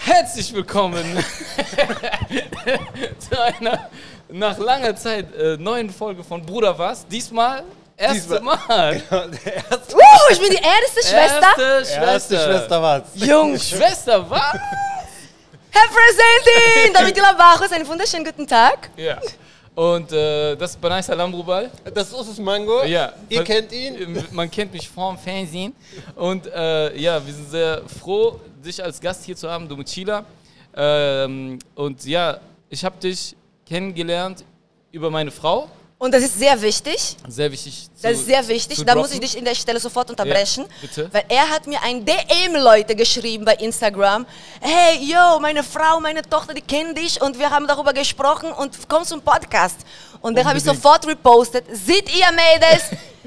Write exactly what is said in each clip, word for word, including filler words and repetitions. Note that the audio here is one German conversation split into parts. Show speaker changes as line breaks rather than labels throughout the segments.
Herzlich willkommen zu einer nach langer Zeit äh, neuen Folge von Bruder was. Diesmal erste Diesmal, Mal. Genau,
der erste uh, ich bin die erste Schwester.
Erste Schwester.
Erste Schwester was?
Jungs.
Schwester was?
Herr Präsidentin, David Labachos, einen wunderschönen guten Tag.
Ja. Und äh, das ist Banai Salambrubal.
Das ist Usus Mango.
Ja.
Ihr kennt ihn.
Man kennt mich vom Fernsehen. Und äh, ja, wir sind sehr froh, dich als Gast hier zu haben, Domitila. Ähm, und ja, ich habe dich kennengelernt über meine Frau.
Und das ist sehr wichtig.
Sehr wichtig.
Zu, das ist sehr wichtig. Da droppen. muss ich dich in der Stelle sofort unterbrechen.
Ja, bitte.
Weil er hat mir ein D M, Leute, geschrieben bei Instagram. Hey, yo, meine Frau, meine Tochter, die kennen dich und wir haben darüber gesprochen und komm zum Podcast. Und dann habe ich sofort repostet. Seht ihr, Mädels?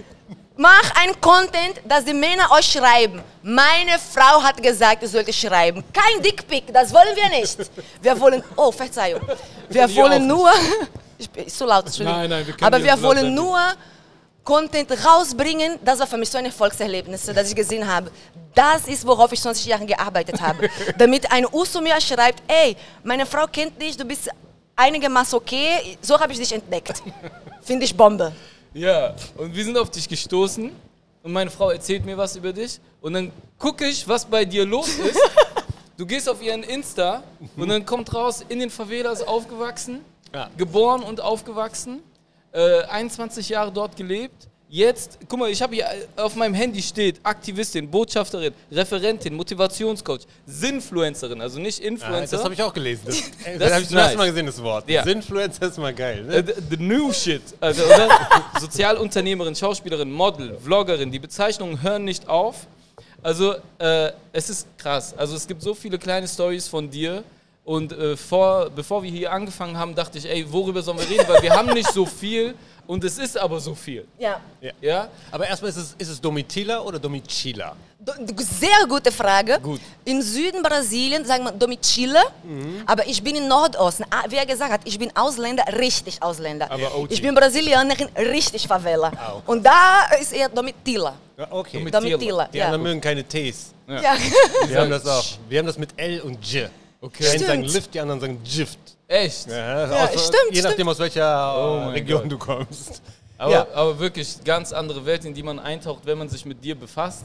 Mach ein Content, dass die Männer euch schreiben. Meine Frau hat gesagt, ihr solltet schreiben. Kein Dickpick, das wollen wir nicht. Wir wollen, oh, Verzeihung. Wir wollen nur... Ich bin so laut, Entschuldigung.
Nein, nein, wir
Aber wir wollen nur Content rausbringen. Das war für mich so ein Erfolgserlebnis, das ich gesehen habe. Das ist, worauf ich zwanzig Jahre gearbeitet habe. Damit ein Uso mir schreibt, ey, meine Frau kennt dich, du bist einigermaßen okay. So habe ich dich entdeckt. Finde ich Bombe.
Ja, und wir sind auf dich gestoßen und meine Frau erzählt mir was über dich. Und dann gucke ich, was bei dir los ist. Du gehst auf ihren Insta und dann kommt raus, in den Favelas aufgewachsen. Ja. Geboren und aufgewachsen, äh, einundzwanzig Jahre dort gelebt. Jetzt, guck mal, ich habe hier auf meinem Handy steht Aktivistin, Botschafterin, Referentin, Motivationscoach, Sinfluencerin, also nicht Influencer.
Ah, das habe ich auch gelesen. Das,
das,
das habe ich zum
nice.
ersten Mal gesehen, das Wort. Ja. Sinfluencer ist mal geil. Ne?
Uh, the, the new shit. Also, oder? Sozialunternehmerin, Schauspielerin, Model, Vloggerin, die Bezeichnungen hören nicht auf. Also, äh, es ist krass. Also, es gibt so viele kleine Storys von dir. Und äh, vor, bevor wir hier angefangen haben, dachte ich, ey, worüber sollen wir reden? Weil wir haben nicht so viel und es ist aber so viel.
Ja.
ja.
ja?
Aber erstmal, ist es, ist es Domitila oder Domitila?
Do, sehr gute Frage.
Gut.
Im Süden Brasilien sagen wir Domitila, mhm. aber ich bin im Nordosten. Wie er gesagt hat, ich bin Ausländer, richtig Ausländer.
Aber O G.
Ich bin Brasilianerin, richtig Favela. Oh. Und da ist eher Domitila.
Ja, okay.
Domitila. Domitila.
Die anderen ja. mögen keine Ts.
Ja. ja.
Wir haben das auch. Wir haben das mit L und J.
Okay.
Die einen sagen Lift, die anderen sagen Gift.
Echt?
Ja,
ja
aus,
stimmt.
Je nachdem,
stimmt.
aus welcher
oh
Region
God.
du kommst.
Aber,
ja.
aber wirklich ganz andere Welt, in die man eintaucht, wenn man sich mit dir befasst.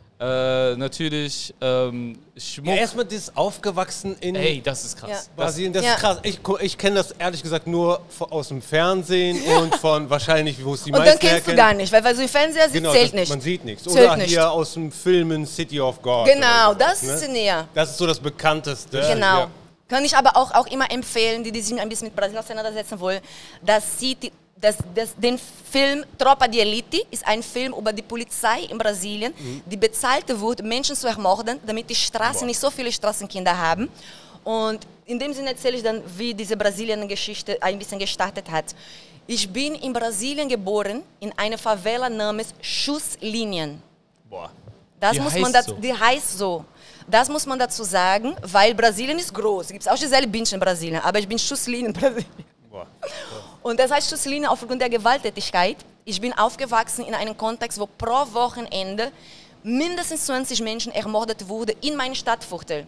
Äh, natürlich ähm, Schmuck.
Ja, erstmal das aufgewachsen in
Ey, das ist krass.
Ja.
Brasilien, das
ja.
ist krass. Ich, ich kenne das ehrlich gesagt nur aus dem Fernsehen und von wahrscheinlich, wo es die
und
meisten
dann kennst
herkennen.
du gar nicht, weil, weil so im Fernseher sieht,
genau,
zählt
das,
nicht.
Man sieht nichts.
Zählt
Oder
nicht.
hier aus dem Filmen City of God.
Genau,
sowas,
das
ne?
ist näher.
Das ist so das Bekannteste.
Genau.
Ja.
Kann ich aber auch, auch immer empfehlen, die, die sich ein bisschen mit Brasilien auseinandersetzen wollen, dass sie die, das, das, den Film Tropa de Elite ist ein Film über die Polizei in Brasilien, mhm. die bezahlt wird, Menschen zu ermorden, damit die Straßen Boah. nicht so viele Straßenkinder haben. Und in dem Sinne erzähle ich dann, wie diese Brasilien-Geschichte ein bisschen gestartet hat. Ich bin in Brasilien geboren, in einer Favela namens Schusslinien.
Boah.
Das
die
muss
heißt
man das,
so.
Die heißt so. Das muss man dazu sagen, weil Brasilien ist groß. Es gibt auch Gisele Bündchen in Brasilien, aber ich bin Schusslinie in Brasilien.
Boah.
Und das heißt Schusslinie aufgrund der Gewalttätigkeit. Ich bin aufgewachsen in einem Kontext, wo pro Wochenende mindestens zwanzig Menschen ermordet wurden in meinem Stadtviertel.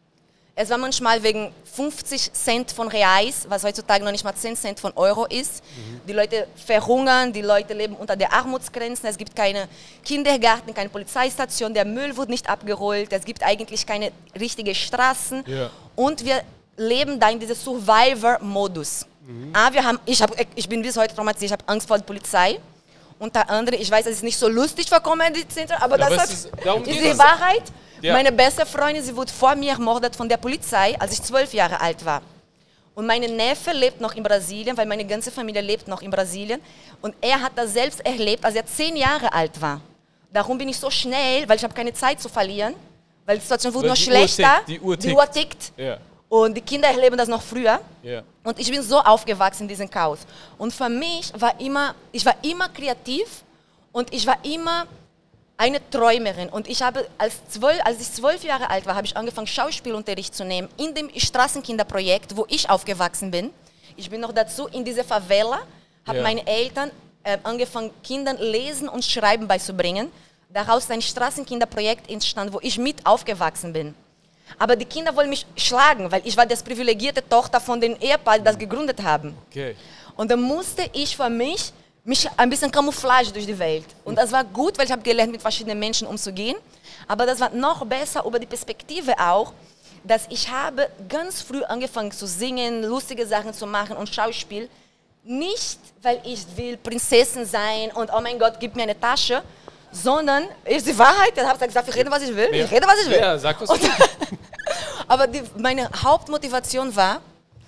Es war manchmal wegen fünfzig Cent von Reais, was heutzutage noch nicht mal zehn Cent von Euro ist. Mhm. Die Leute verhungern, die Leute leben unter der Armutsgrenze. Es gibt keine Kindergarten, keine Polizeistation, der Müll wird nicht abgeholt, es gibt eigentlich keine richtigen Straßen.
Ja.
Und wir leben da in diesem Survivor-Modus. Mhm. Ah, wir haben, ich, hab, ich bin bis heute traumatisiert, ich habe Angst vor der Polizei. Unter anderem, ich weiß, es ist nicht so lustig für Comedy Center, aber
ja,
das
aber
hat,
ist, darum
ist
geht
die
es.
Wahrheit.
Ja.
Meine beste Freundin, sie wurde vor mir ermordet von der Polizei, als ich zwölf Jahre alt war. Und mein Neffe lebt noch in Brasilien, weil meine ganze Familie lebt noch in Brasilien. Und er hat das selbst erlebt, als er zehn Jahre alt war. Darum bin ich so schnell, weil ich habe keine Zeit zu verlieren, weil die Situation wurde noch schlechter.
Die Uhr tickt.
Die Uhr tickt.
Ja.
Und die Kinder erleben das noch früher.
Ja.
Und ich bin so aufgewachsen in diesem Chaos. Und für mich war immer, ich war immer kreativ und ich war immer eine Träumerin. Und ich habe, als, zwölf, als ich zwölf Jahre alt war, habe ich angefangen, Schauspielunterricht zu nehmen in dem Straßenkinderprojekt, wo ich aufgewachsen bin. Ich bin noch dazu in dieser Favela, habe
ja.
meine Eltern äh, angefangen, Kindern Lesen und Schreiben beizubringen. Daraus ist ein Straßenkinderprojekt entstanden, wo ich mit aufgewachsen bin. Aber die Kinder wollen mich schlagen, weil ich war das privilegierte Tochter von den Ehepaaren, die das gegründet haben.
Okay.
Und dann musste ich für mich, mich ein bisschen Camouflage durch die Welt. Und das war gut, weil ich habe gelernt, mit verschiedenen Menschen umzugehen. Aber das war noch besser über die Perspektive auch, dass ich habe ganz früh angefangen zu singen, lustige Sachen zu machen und Schauspiel. Nicht, weil ich will Prinzessin sein und oh mein Gott, gib mir eine Tasche, sondern ist die Wahrheit. Ich habe gesagt, ich rede, was ich will. Ich rede, was ich will.
Ja, sag was du willst.
Aber die, meine Hauptmotivation war,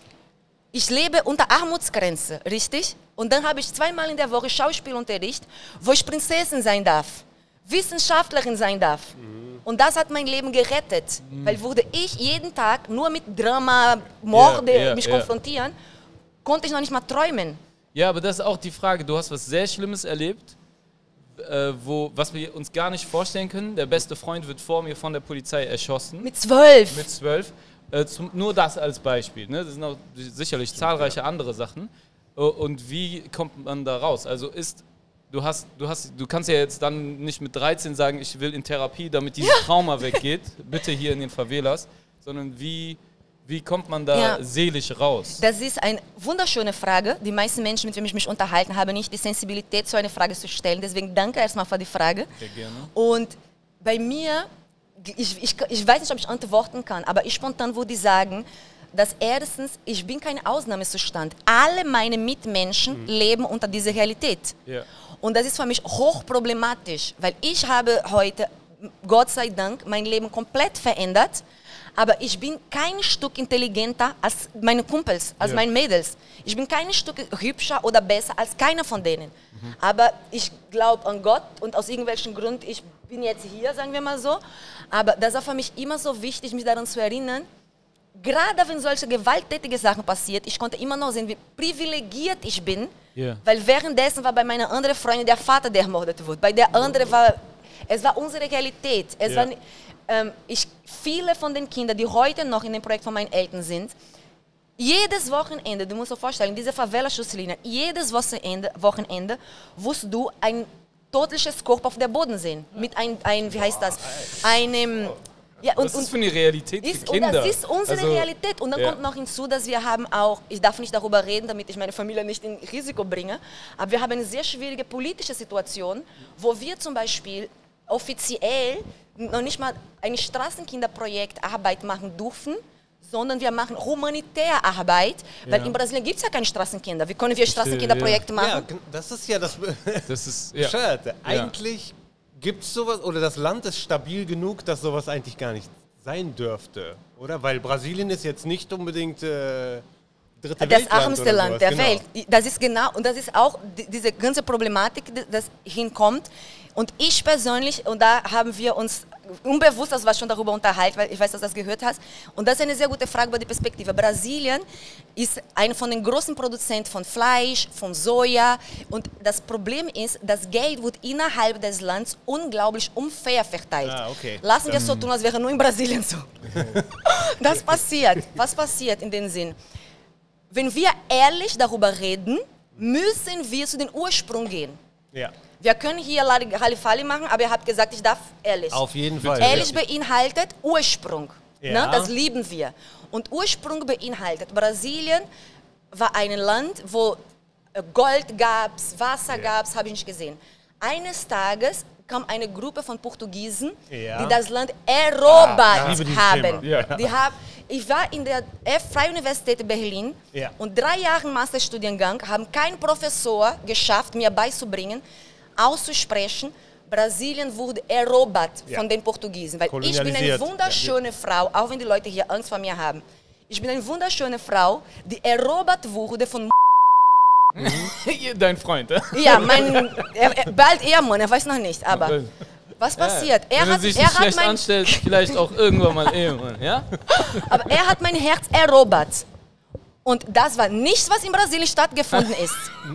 ich lebe unter Armutsgrenze, richtig? Und dann habe ich zweimal in der Woche Schauspielunterricht, wo ich Prinzessin sein darf, Wissenschaftlerin sein darf. Mhm. Und das hat mein Leben gerettet, mhm. weil würde ich jeden Tag nur mit Drama, Morde
yeah, yeah,
mich
yeah.
konfrontieren, konnte ich noch nicht mal träumen.
Ja, aber das ist auch die Frage. Du hast was sehr Schlimmes erlebt, äh, wo, was wir uns gar nicht vorstellen können. Der beste Freund wird vor mir von der Polizei erschossen.
Mit zwölf.
Mit zwölf. Äh, zum, nur das als Beispiel. Ne? Das sind auch sicherlich zahlreiche andere Sachen. Uh, und wie kommt man da raus? Also ist, du hast, du hast, du kannst ja jetzt dann nicht mit dreizehn sagen, ich will in Therapie, damit dieses ja. Trauma weggeht. Bitte hier in den Favelas. Sondern wie, wie kommt man da ja. seelisch raus?
Das ist eine wunderschöne Frage. Die meisten Menschen, mit denen ich mich unterhalten habe, nicht die Sensibilität, so eine Frage zu stellen. Deswegen danke erstmal für die Frage.
Sehr gerne.
Und bei mir, ich, ich, ich weiß nicht, ob ich antworten kann, aber ich spontan würde sagen, dass erstens, ich bin kein Ausnahmezustand. Alle meine Mitmenschen mhm. leben unter dieser Realität. Yeah. Und das ist für mich hochproblematisch, weil ich habe heute, Gott sei Dank, mein Leben komplett verändert, aber ich bin kein Stück intelligenter als meine Kumpels, als yeah. meine Mädels. Ich bin kein Stück hübscher oder besser als keiner von denen. Mhm. Aber ich glaube an Gott und aus irgendwelchen Gründen, ich bin jetzt hier, sagen wir mal so. Aber das war für mich immer so wichtig, mich daran zu erinnern, gerade wenn solche gewalttätige Sachen passiert, ich konnte immer noch sehen, wie privilegiert ich bin, yeah. weil währenddessen war bei meiner anderen Freundin der Vater, der ermordet wurde. Bei der anderen war, es war unsere Realität. Es yeah. war, ähm, ich, viele von den Kindern, die heute noch in dem Projekt von meinen Eltern sind, jedes Wochenende, du musst dir vorstellen, diese Favela-Schusslinie, jedes Wochenende, Wochenende wirst du ein tödliches Korb auf der Boden sehen. Mit ein, ein wie heißt das, einem... Ja, und,
Was ist das für eine Realität für
ist,
Kinder?
Und das ist unsere
also,
Realität. Und dann ja. kommt noch hinzu, dass wir haben auch, ich darf nicht darüber reden, damit ich meine Familie nicht in Risiko bringe, aber wir haben eine sehr schwierige politische Situation, wo wir zum Beispiel offiziell noch nicht mal ein Straßenkinderprojekt Arbeit machen dürfen, sondern wir machen humanitäre Arbeit, weil ja. in Brasilien gibt es ja keine Straßenkinder. Wie können wir Straßenkinderprojekte machen?
Ja, das ist ja das,
das ist,
ja. Bescheuerte. Eigentlich... Gibt es sowas, oder das Land ist stabil genug, dass sowas eigentlich gar nicht sein dürfte, oder? Weil Brasilien ist jetzt nicht unbedingt äh, dritte
das
Weltland
ärmste Land
sowas.
der
genau.
Welt. Das ist genau, und das ist auch die, diese ganze Problematik, das hinkommt. Und ich persönlich, und da haben wir uns unbewusst, das war schon darüber unterhalten, weil ich weiß, dass du das gehört hast. Und das ist eine sehr gute Frage über die Perspektive. Brasilien ist einer von den großen Produzenten von Fleisch, von Soja. Und das Problem ist, das Geld wird innerhalb des Landes unglaublich unfair verteilt. Ah, okay. Lassen wir es so tun, als wäre nur in Brasilien so. Das passiert. Was passiert in dem Sinn? Wenn wir ehrlich darüber reden, müssen wir zu den Ursprung gehen. Ja. Wir können hier Hallifalli machen, aber ihr habt gesagt, ich darf ehrlich.
Auf jeden Fall.
Ehrlich beinhaltet Ursprung. Ja. Ne? Das lieben wir. Und Ursprung beinhaltet, Brasilien war ein Land, wo Gold gab, Wasser ja. gab, habe ich nicht gesehen. Eines Tages kam eine Gruppe von Portugiesen, ja. die das Land erobert ah, ja. haben. Ja. Die haben. Ich war in der Freie Universität Berlin ja. und drei Jahre Masterstudiengang haben kein Professor geschafft, mir beizubringen, auszusprechen, Brasilien wurde erobert ja. von den Portugiesen. Weil ich bin eine wunderschöne ja. Frau, auch wenn die Leute hier Angst vor mir haben. Ich bin eine wunderschöne Frau, die erobert wurde von
mhm. Dein Freund, äh?
Ja, mein, er, er, bald Ehemann, er weiß noch nicht, aber was passiert?
Ja,
er
wenn
hat,
du dich
er
nicht
hat
schlecht
mein,
anstellst, vielleicht auch irgendwann mal Ehemann, ja?
Aber er hat mein Herz erobert. Und das war nichts, was in Brasilien stattgefunden ist.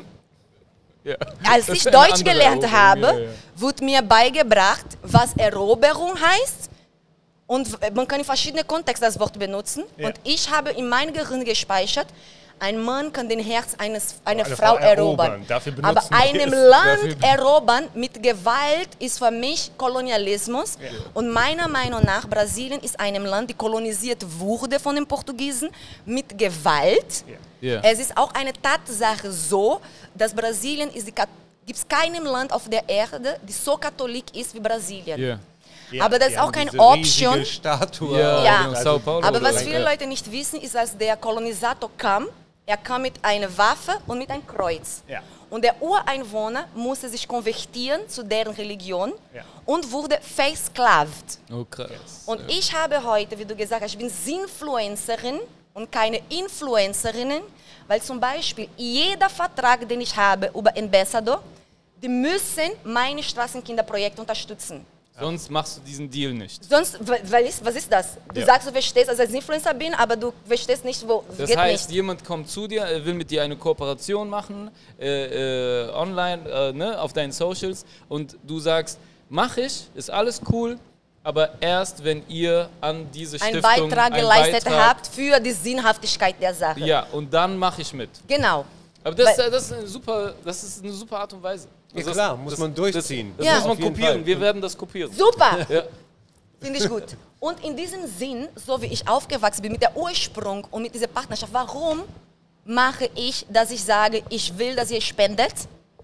Ja. Als ich Deutsch gelernt habe, ja, ja. wurde mir beigebracht, was Eroberung heißt. Und man kann in verschiedenen Kontexten das Wort benutzen. Ja. Und ich habe in meinem Gehirn gespeichert, ein Mann kann den Herz eines, einer
Eine
Frau
Frau
erobern.
erobern. Dafür
Aber
benutzen wir
einem
es.
Land erobern mit Gewalt ist für mich Kolonialismus.
Ja.
Und meiner Meinung nach, Brasilien ist einem Land, die kolonisiert wurde von den Portugiesen mit Gewalt.
Ja.
Es ist auch eine Tatsache so, dass Brasilien ist die Kat- gibt es keinem Land auf der Erde, die so katholik ist wie Brasilien.
Ja.
Ja,
Aber das
die
ist auch
haben
keine
diese
Option.
riesige Statue.
Ja,
Ja.
genau, Sao Paulo.
Aber
oder
was
so.
viele
Ja.
Leute nicht wissen, ist, dass der Kolonisator kam. Er kam mit einer Waffe und mit einem Kreuz.
Ja.
Und der Ureinwohner musste sich konvertieren zu deren Religion
Ja.
und wurde versklavt.
Oh, krass.
Und ich habe heute, wie du gesagt hast, ich bin Influencerin und keine Influencerin, weil zum Beispiel jeder Vertrag, den ich habe über Ambassador, die müssen meine Straßenkinderprojekte unterstützen.
Sonst machst du diesen Deal nicht.
Sonst, weil ist, was ist das? Du
Ja.
sagst, du verstehst, dass ich als Influencer bin, aber du verstehst nicht, wo.
Das
geht
heißt,
nicht.
jemand kommt zu dir, er will mit dir eine Kooperation machen, äh, äh, online, äh, ne, auf deinen Socials, und du sagst, mach ich, ist alles cool, aber erst, wenn ihr an diese
Einen
Stiftung
Beitrag
einen
geleistet
Beitrag-
habt für die Sinnhaftigkeit der Sache.
Ja, und dann mache ich mit.
Genau.
Aber das,
Weil-
äh, das, ist eine super, das ist eine super Art und Weise.
Ja,
Also
klar,
das,
muss
das,
man durchziehen.
Das, das
Ja.
muss man
Auf jeden
kopieren,
Fall.
wir werden das kopieren.
Super!
Ja.
Finde ich gut. Und in diesem Sinn, so wie ich aufgewachsen bin, mit der Ursprung und mit dieser Partnerschaft, warum mache ich, dass ich sage, ich will, dass ihr spendet?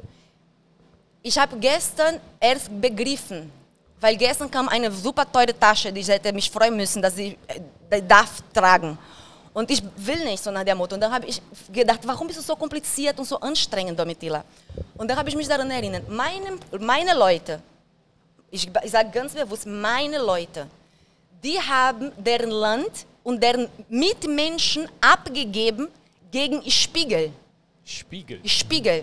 Ich habe gestern erst begriffen, weil gestern kam eine super teure Tasche, die ich hätte mich freuen müssen, dass ich äh, darf tragen. Und ich will nicht so nach der Motto. Und dann habe ich gedacht, warum bist du so kompliziert und so anstrengend, Domitila? Und dann habe ich mich daran erinnert, meine, meine Leute, ich, ich sage ganz bewusst, meine Leute, die haben deren Land und deren Mitmenschen abgegeben gegen Spiegel.
Spiegel.
Spiegel.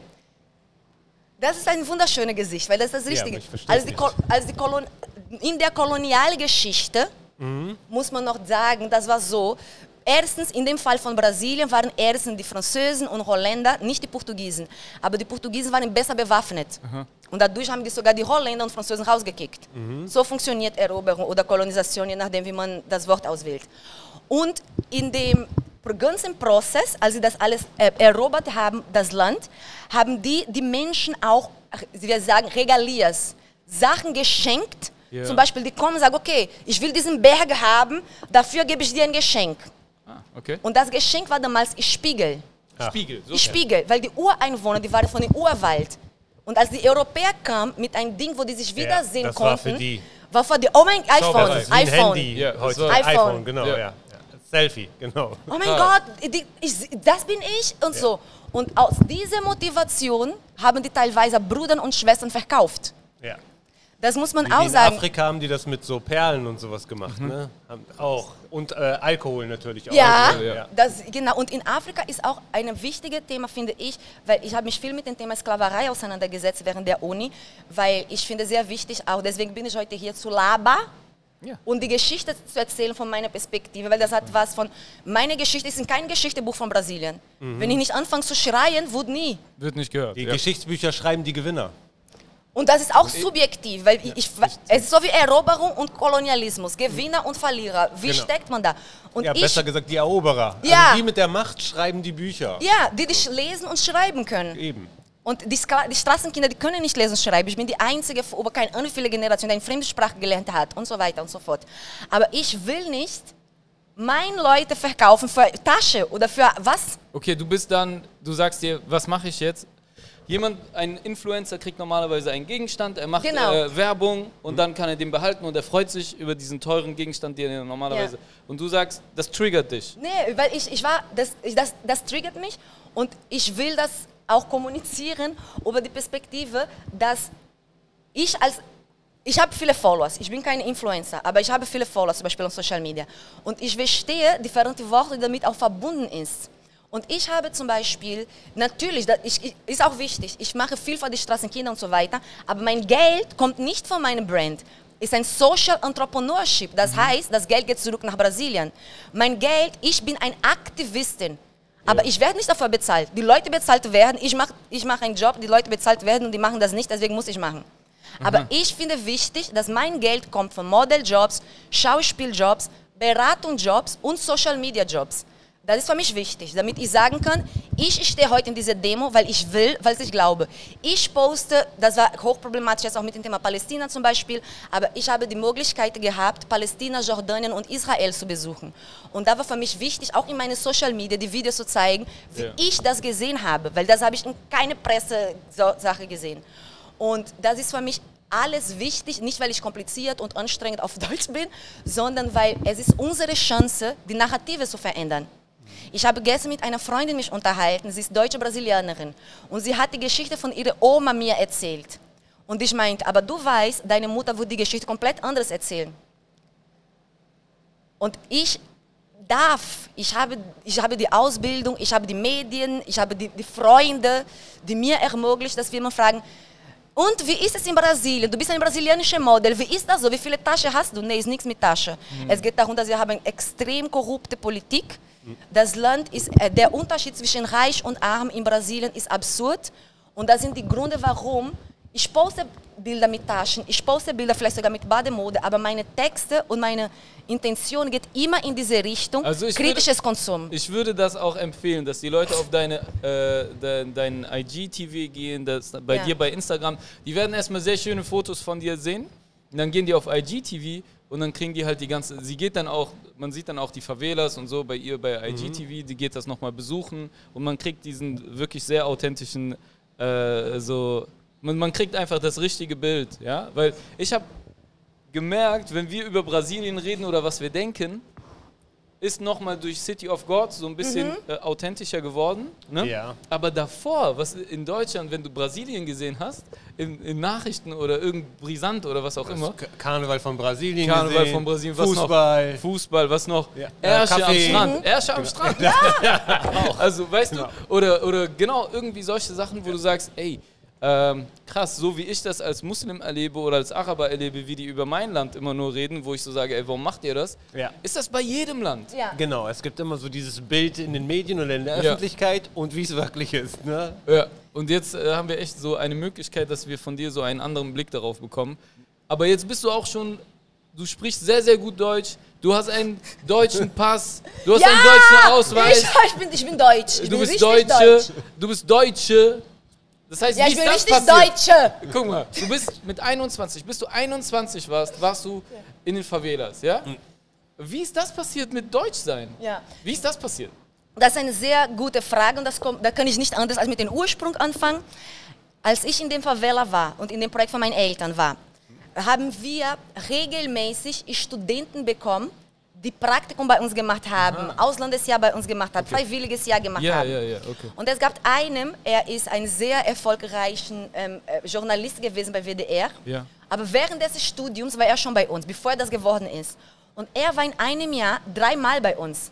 Das ist ein wunderschönes Gesicht, weil das ist das
Ja,
Richtige.
aber ich verstehe
als die,
nicht.
Ko- als die Kolon in der Kolonialgeschichte
Mhm.
muss man noch sagen, das war so. Erstens, in dem Fall von Brasilien waren erstens die Französen und Holländer, nicht die Portugiesen. Aber die Portugiesen waren besser bewaffnet. Und dadurch haben die sogar die Holländer und Französen rausgekickt. So funktioniert Eroberung oder Kolonisation, je nachdem, wie man das Wort auswählt. Und in dem ganzen Prozess, als sie das alles äh, erobert haben, das Land, haben die die Menschen auch, wir sagen, Regalias, Sachen geschenkt.
Ja.
Zum Beispiel, die kommen und sagen, okay, ich will diesen Berg haben, dafür gebe ich dir ein Geschenk.
Ah, okay.
Und das Geschenk war damals Spiegel.
Ah.
Spiegel. So.
Spiegel, weil die Ureinwohner, die waren von dem Urwald. Und als die Europäer kamen mit einem Ding, wo die sich wiedersehen
das
konnten,
war für die.
war für die, oh mein iPhone,
Das ist wie ein
iPhone.
Handy
Ja, das
heute.
war-
iPhone.
iPhone.
genau,
Ja.
ja. ja. Selfie, genau.
Oh mein
Ah.
Gott, die, ich, das bin ich und so. Und aus dieser Motivation haben die teilweise Brüder und Schwestern verkauft.
Ja.
Das muss man
Wie
auch
in
sagen.
Afrika haben die das mit so Perlen und sowas gemacht, ne? Haben auch. Und äh, Alkohol natürlich auch.
Ja,
Alkohol, ja.
Das, genau. Und in Afrika ist auch ein wichtiges Thema, finde ich, weil ich habe mich viel mit dem Thema Sklaverei auseinandergesetzt während der Uni, weil ich finde sehr wichtig auch, deswegen bin ich heute hier zu Laba,
Ja.
und die Geschichte zu erzählen von meiner Perspektive, weil das hat was von, meine Geschichte ist kein Geschichtebuch von Brasilien. Wenn ich nicht anfange zu schreien, wird nie.
Wird nicht gehört.
Die
ja.
Geschichtsbücher schreiben die Gewinner.
Und das ist auch subjektiv, weil ich, ich, es ist so wie Eroberung und Kolonialismus, Gewinner und Verlierer. Wie
Genau.
steckt man da? Und
Ja,
ich,
besser gesagt die Eroberer.
Ja.
Also die mit der Macht schreiben die Bücher.
ja, die dich lesen und schreiben können.
Eben.
Und die, Skla die Straßenkinder, die können nicht lesen und schreiben. Ich bin die einzige, über keine andere viele Generation, die eine fremde Sprache gelernt hat und so weiter und so fort. Aber ich will nicht meine Leute verkaufen für Tasche oder für was?
Okay, du bist dann, du sagst dir, was mache ich jetzt? Jemand, ein Influencer kriegt normalerweise einen Gegenstand, er macht
Genau.
äh, Werbung und dann kann er den behalten und er freut sich über diesen teuren Gegenstand, den er normalerweise...
Ja.
Und du sagst, das triggert dich.
Nee, weil ich, ich war, das, ich, das, das triggert mich und ich will das auch kommunizieren über die Perspektive, dass ich als, ich habe viele Followers, ich bin kein Influencer, aber ich habe viele Followers, zum Beispiel auf Social Media. Und ich verstehe differente Worte, die damit auch verbunden ist. Und ich habe zum Beispiel, natürlich, das ich, ich, ist auch wichtig, ich mache viel für die Straßenkinder und so weiter, aber mein Geld kommt nicht von meinem Brand. Ist ein Social Entrepreneurship, das heißt, das Geld geht zurück nach Brasilien. Mein Geld, ich bin ein Aktivistin, aber ich werde nicht dafür bezahlt. Die Leute bezahlt werden, ich mache ich mach einen Job, die Leute bezahlt werden und die machen das nicht, deswegen muss ich machen. Aber ich finde wichtig, dass mein Geld kommt von Modeljobs, Schauspieljobs, Beratungsjobs und Social Media Jobs. Das ist für mich wichtig, damit ich sagen kann, ich stehe heute in dieser Demo, weil ich will, weil ich glaube. Ich poste, das war hochproblematisch jetzt auch mit dem Thema Palästina zum Beispiel, aber ich habe die Möglichkeit gehabt, Palästina, Jordanien und Israel zu besuchen. Und da war für mich wichtig, auch in meine Social Media die Videos zu zeigen, wie ja. ich das gesehen habe, weil das habe ich in keine Presse-Sache gesehen. Und das ist für mich alles wichtig, nicht weil ich kompliziert und anstrengend auf Deutsch bin, sondern weil es ist unsere Chance, die Narrative zu verändern. Ich habe gestern mit einer Freundin mich unterhalten, sie ist deutsche Brasilianerin und sie hat die Geschichte von ihrer Oma mir erzählt. Und ich meinte, aber du weißt, deine Mutter würde die Geschichte komplett anders erzählen. Und ich darf, ich habe, ich habe die Ausbildung, ich habe die Medien, ich habe die, die Freunde, die mir ermöglichen, dass wir immer fragen, und wie ist es in Brasilien? Du bist ein brasilianischer Model. Wie ist das so? Wie viele Taschen hast du? Nee, ist nichts mit Tasche. Mhm. Es geht darum, dass wir haben eine extrem korrupte Politik. Mhm. Das Land ist, äh, der Unterschied zwischen Reich und Arm in Brasilien ist absurd. Und das sind die Gründe, warum ich poste Bilder mit Taschen, ich poste Bilder vielleicht sogar mit Bademode, aber meine Texte und meine Intention geht immer in diese Richtung, also kritisches würde, Konsum.
Ich würde das auch empfehlen, dass die Leute auf deine, äh, de, deinen I G T V gehen, das, bei ja. dir bei Instagram, die werden erstmal sehr schöne Fotos von dir sehen und dann gehen die auf I G T V und dann kriegen die halt die ganze, sie geht dann auch, man sieht dann auch die Favelas und so bei ihr bei I G T V, mhm. die geht das nochmal besuchen und man kriegt diesen wirklich sehr authentischen, äh, so, man, man kriegt einfach das richtige Bild, ja, weil ich habe gemerkt, wenn wir über Brasilien reden oder was wir denken, ist nochmal durch City of God so ein bisschen mhm. äh, authentischer geworden. Ne? Ja. Aber davor, was in Deutschland, wenn du Brasilien gesehen hast, in, in Nachrichten oder irgend brisant oder was auch
das
immer.
Karneval von Brasilien
Karneval
gesehen,
von Brasilien, was
Fußball.
Noch? Fußball, was noch?
Ja.
Ärsche
ja,
am Strand.
Mhm.
Ärsche am Strand. Ja. Also, weißt genau. du, oder, oder genau irgendwie solche Sachen, wo ja. du sagst, ey, Ähm, krass, so wie ich das als Muslim erlebe oder als Araber erlebe, wie die über mein Land immer nur reden, wo ich so sage, ey, warum macht ihr das? Ja. Ist das bei jedem Land?
Ja. Genau, es gibt immer so dieses Bild in den Medien oder in der Öffentlichkeit ja. und wie es wirklich ist. Ne?
Ja, und jetzt äh, haben wir echt so eine Möglichkeit, dass wir von dir so einen anderen Blick darauf bekommen. Aber jetzt bist du auch schon, du sprichst sehr, sehr gut Deutsch, du hast einen deutschen Pass, du hast
ja,
einen deutschen Ausweis.
Ich, ich, bin, ich bin Deutsch. Ich
du,
bin
bist Deutsche,
Deutsch.
du bist Deutsche. Das heißt,
ja,
wie
ich
ist
bin
das
richtig
passiert?
Deutsche.
Guck mal, du bist mit einundzwanzig, bis du einundzwanzig warst, warst du in den Favelas, ja? Wie ist das passiert mit Deutschsein?
Ja.
Wie ist das passiert?
Das ist eine sehr gute Frage und das kommt, da kann ich nicht anders als mit dem Ursprung anfangen. Als ich in dem Favela war und in dem Projekt von meinen Eltern war, haben wir regelmäßig Studenten bekommen, die Praktikum bei uns gemacht haben, Aha. Auslandsjahr bei uns gemacht haben, okay. freiwilliges Jahr gemacht
ja,
haben.
Ja, ja, okay.
Und es gab einen, er ist ein sehr erfolgreicher ähm, Journalist gewesen bei W D R, ja. aber während des Studiums war er schon bei uns, bevor er das geworden ist. Und er war in einem Jahr dreimal bei uns.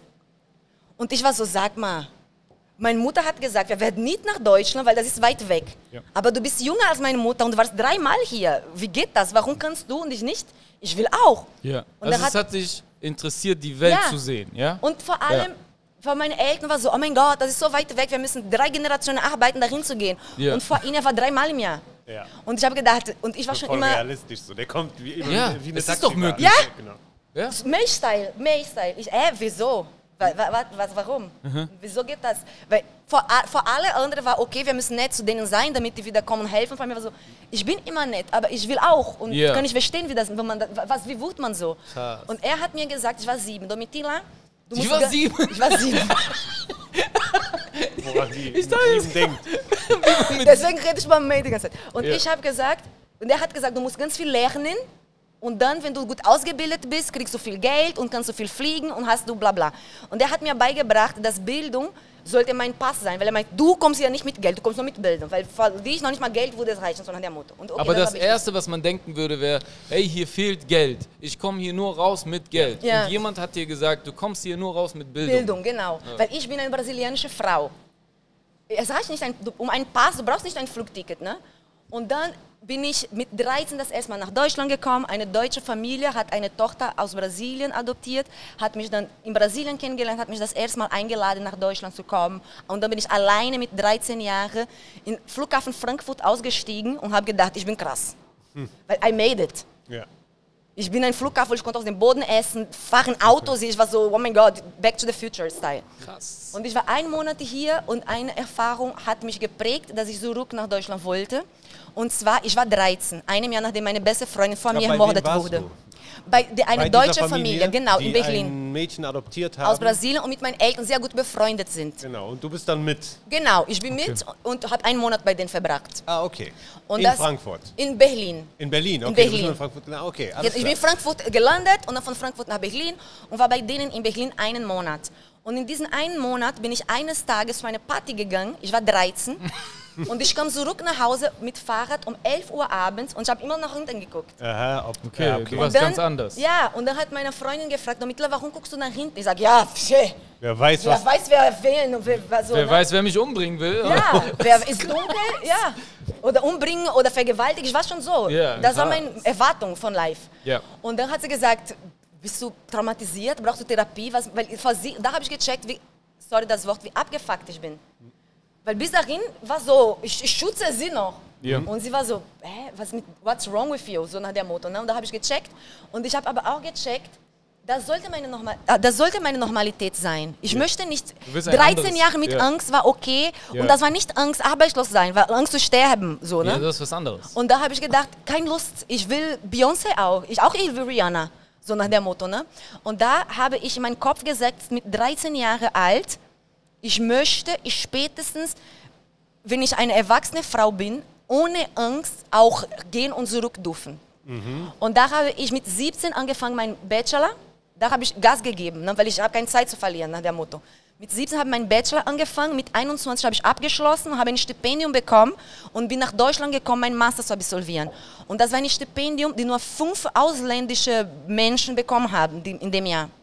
Und ich war so, sag mal, meine Mutter hat gesagt, wir werden nicht nach Deutschland, weil das ist weit weg. Ja. Aber du bist jünger als meine Mutter und du warst dreimal hier. Wie geht das? Warum kannst du und ich nicht? Ich will auch.
Ja. Und also es hat dich interessiert, die Welt ja. zu sehen, ja?
Und vor allem, ja. für meine Eltern war so, oh mein Gott, das ist so weit weg, wir müssen drei Generationen arbeiten, dahin zu gehen. Ja. Und vor ihnen, er war dreimal im Jahr. Ja. Und ich habe gedacht, und ich war schon
voll
immer...
realistisch so, der kommt wie immer,
ja.
wie eine
das ist doch möglich.
Ja?
Genau.
Ja.
Milchstyle, Milchstyle. Ich, äh, wieso? Was, was, warum? Mhm. Wieso geht das? Weil vor, vor alle anderen war, okay, wir müssen nett zu denen sein, damit die wieder kommen und helfen. Vor mir war so, ich bin immer nett, aber ich will auch. Und yeah. kann ich verstehen, wie, das, wenn man, was, wie wird man so? Krass. Und er hat mir gesagt, ich war sieben. Domitila, du
ich war sieben?
Ich war sieben.
Woran die
ich
sieben denkt.
Deswegen rede ich mal mit die ganze Zeit. Und
ja.
ich habe gesagt, und er hat gesagt, du musst ganz viel lernen. Und dann, wenn du gut ausgebildet bist, kriegst du viel Geld und kannst du viel fliegen und hast du bla bla. Und er hat mir beigebracht, dass Bildung sollte mein Pass sein, weil er meint, du kommst ja nicht mit Geld, du kommst nur mit Bildung, weil für dich noch nicht mal Geld würde es reichen, sondern der Motto. Und okay,
aber das, das Erste, was man denken würde, wäre, hey, hier fehlt Geld, ich komme hier nur raus mit Geld. Ja. Und jemand hat dir gesagt, du kommst hier nur raus mit Bildung.
Bildung, genau, ja. Weil ich bin eine brasilianische Frau. Es reicht nicht, ein, um einen Pass, du brauchst nicht ein Flugticket, ne? Und dann bin ich mit dreizehn das erste Mal nach Deutschland gekommen. Eine deutsche Familie hat eine Tochter aus Brasilien adoptiert, hat mich dann in Brasilien kennengelernt, hat mich das erste Mal eingeladen, nach Deutschland zu kommen. Und dann bin ich alleine mit dreizehn Jahren im Flughafen Frankfurt ausgestiegen und habe gedacht, ich bin krass. Hm. Weil I made it.
Ja.
Ich bin ein Flughafen, ich konnte auf dem Boden essen, fahren Autos, ich war so, oh mein Gott, Back to the Future Style.
Krass.
Und ich war einen Monat hier und eine Erfahrung hat mich geprägt, dass ich zurück nach Deutschland wollte. Und zwar, ich war dreizehn, einem Jahr nachdem meine beste Freundin von
Ja,
mir
bei
ermordet
wem warst
wurde.
du?
Bei der, eine
Bei dieser
deutsche Familie, genau,
die
in Berlin.
ein Mädchen adoptiert haben.
Aus Brasilien und mit meinen Eltern sehr gut befreundet sind.
Genau, und du bist dann mit.
Genau, ich bin mit und habe einen Monat bei denen verbracht.
Ah, okay.
Und
in
das-
Frankfurt.
In Berlin.
In Berlin, okay.
In
du bist
Berlin.
nur in Frankfurt. Na, okay, alles
Jetzt, ich bin in
klar.
Frankfurt gelandet und dann von Frankfurt nach Berlin und war bei denen in Berlin einen Monat. Und in diesem einen Monat bin ich eines Tages zu einer Party gegangen. Ich war dreizehn. Und ich kam zurück nach Hause mit Fahrrad um elf Uhr abends und ich habe immer nach hinten geguckt.
Aha, ob,
Okay,
ja,
du
okay.
warst
Dann-
ganz anders.
Ja, und dann hat meine Freundin gefragt, Domitila, warum guckst du nach hinten? Ich sage, ja, pfff,
Wer weiß,
wer
was.
weiß, wer wählen und wer, wer so.
Wer
ne?
weiß, wer mich umbringen will.
Ja, wer ist dunkel? Ja. Oder umbringen oder vergewaltigen, ich war schon so.
Ja,
das war
klar.
meine Erwartung von live.
Ja.
Und dann hat sie gesagt, bist du traumatisiert, brauchst du Therapie? Was, weil für sie, da habe ich gecheckt, wie, sorry das Wort, wie abgefuckt ich bin. Weil bis dahin war so, ich, ich schütze sie noch.
Ja.
Und sie war so, hä, was mit, what's wrong with you? So nach der Motto. Ne? Und da habe ich gecheckt. Und ich habe aber auch gecheckt, das sollte meine, Normal, äh, das sollte meine Normalität sein. Ich möchte nicht,
willst ein
dreizehn
anderes-
Jahre mit
ja.
Angst war okay.
Ja.
Und das war nicht Angst, arbeitslos sein, war Angst zu sterben. So, ne?
Ja, das ist was anderes.
Und da habe ich gedacht, keine Lust, ich will Beyoncé auch, ich auch ich will Rihanna, so nach der Motto. Ne? Und da habe ich in meinen Kopf gesetzt, mit dreizehn Jahren alt, ich möchte ich spätestens, wenn ich eine erwachsene Frau bin, ohne Angst auch gehen und zurück dürfen. Und da habe ich mit siebzehn angefangen, meinen Bachelor, da habe ich Gas gegeben, ne, weil ich habe keine Zeit zu verlieren, nach der Motto. Mit siebzehn habe ich meinen Bachelor angefangen, mit einundzwanzig habe ich abgeschlossen, habe ein Stipendium bekommen und bin nach Deutschland gekommen, meinen Master zu absolvieren. Und das war ein Stipendium, das nur fünf ausländische Menschen bekommen haben die, in dem Jahr.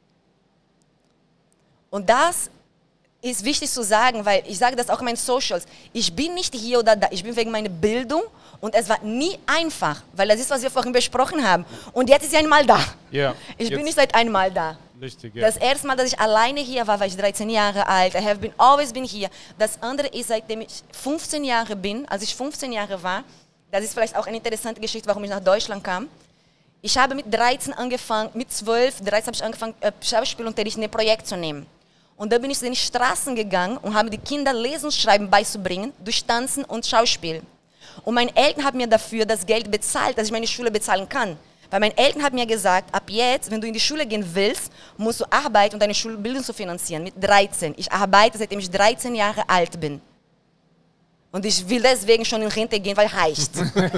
Und das ist wichtig zu sagen, weil ich sage das auch in meinen Socials. Ich bin nicht hier oder da, ich bin wegen meiner Bildung und es war nie einfach, weil das ist, was wir vorhin besprochen haben. Und jetzt ist sie einmal da.
Ja,
Ich bin
jetzt-
nicht seit einmal da.
Richtig, ja.
Das erste Mal, dass ich alleine hier war, war ich dreizehn Jahre alt. I have been, always been here. Das andere ist, seitdem ich fünfzehn Jahre bin, als ich fünfzehn Jahre war, das ist vielleicht auch eine interessante Geschichte, warum ich nach Deutschland kam. Ich habe mit dreizehn angefangen, mit zwölf, dreizehn habe ich angefangen, äh, Schauspielunterricht in ein Projekt zu nehmen. Und da bin ich in die Straßen gegangen und habe die Kinder Lesen und Schreiben beizubringen, durch Tanzen und Schauspiel. Und meine Eltern haben mir dafür das Geld bezahlt, dass ich meine Schule bezahlen kann. Weil meine Eltern haben mir gesagt, ab jetzt, wenn du in die Schule gehen willst, musst du arbeiten, um deine Schulbildung zu finanzieren. Mit dreizehn. Ich arbeite, seitdem ich dreizehn Jahre alt bin. Und ich will deswegen schon in Rente gehen, weil reicht.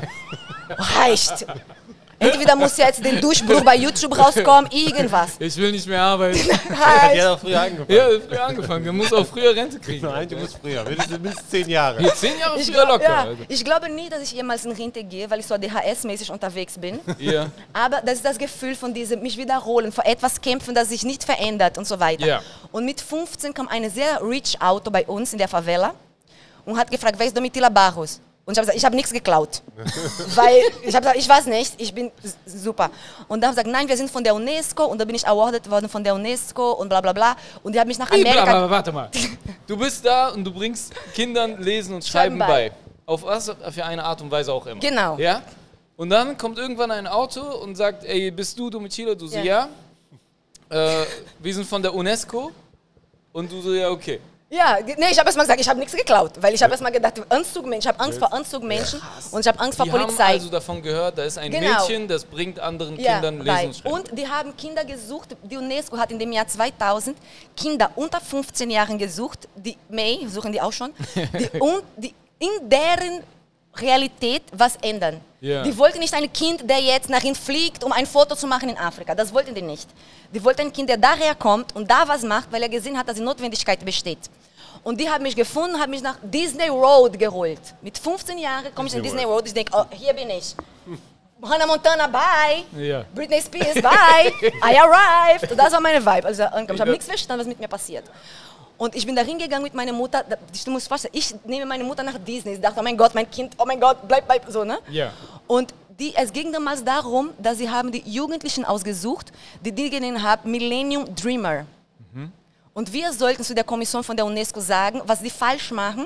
reicht. Entweder muss jetzt den Durchbruch bei YouTube rauskommen, irgendwas.
Ich will nicht mehr arbeiten.
Hat ja auch früher angefangen.
Ja, früher angefangen. Du musst auch früher Rente kriegen.
Nein, du musst früher. Mindestens, mindestens zehn Jahre.
Hier, zehn Jahre
Ich,
früher
glaub,
locker.
ja,
Alter.
ich glaube nie, dass ich jemals in Rente gehe, weil ich so A D H S-mäßig unterwegs bin.
Ja.
Aber das ist das Gefühl von diesem mich wiederholen, vor etwas kämpfen, das sich nicht verändert und so weiter.
Ja.
Und mit fünfzehn kam eine sehr rich Auto bei uns in der Favela und hat gefragt, wer ist Domitila Barros? Und ich habe gesagt, ich habe nichts geklaut. Weil ich habe gesagt, ich weiß nicht, ich bin s- super. Und dann haben sie gesagt, nein, wir sind von der UNESCO und da bin ich awarded worden von der UNESCO und bla bla bla. Und die haben mich nach
Wie,
Amerika...
bla, bla, warte mal. Du bist da und du bringst Kindern Lesen und Schreiben
Schreiben bei.
bei. Auf was für eine Art und Weise auch immer.
Genau.
Ja? Und dann kommt irgendwann ein Auto und sagt, ey, bist du Domitila? Du so,
Ja.
ja. Äh, wir sind von der UNESCO. Und du so, ja, okay.
Ja, nee, ich habe erst mal gesagt, ich habe nichts geklaut, weil ich habe erst mal gedacht, Anzugmenschen, ich habe Angst vor Anzugmenschen und ich habe Angst vor
Die
Polizei.
haben also davon gehört, da ist ein
Genau.
Mädchen, das bringt anderen
Ja,
Kindern Lesen
weil-
und Schreiben.
und die haben Kinder gesucht, die UNESCO hat in dem Jahr zweitausend Kinder unter fünfzehn Jahren gesucht, die, May, suchen die auch schon, die, und, die in deren Realität was ändern.
Ja.
Die wollten nicht ein Kind, der jetzt nach ihnen fliegt, um ein Foto zu machen in Afrika. Das wollten die nicht. Die wollten ein Kind, der daher kommt und da was macht, weil er gesehen hat, dass die Notwendigkeit besteht. Und die haben mich gefunden, haben mich nach Disney Road geholt. Mit fünfzehn Jahren komme ich in
Disney
Disney Road, ich denke, oh, hier bin ich. Hannah Montana, bye.
Ja.
Britney Spears, bye. I arrived. Und das war meine Vibe. Also, ich habe nichts verstanden, was mit mir passiert. Und ich bin da hingegangen mit meiner Mutter. Du musst vorstellen, ich nehme meine Mutter nach Disney. Ich dachte, oh mein Gott, mein Kind, oh mein Gott, bleib, bleib, so, ne?
Ja.
Und die, es ging damals darum, dass sie haben die Jugendlichen ausgesucht, die die genannt haben Millennium Dreamer. Und wir sollten zu der Kommission von der UNESCO sagen, was sie falsch machen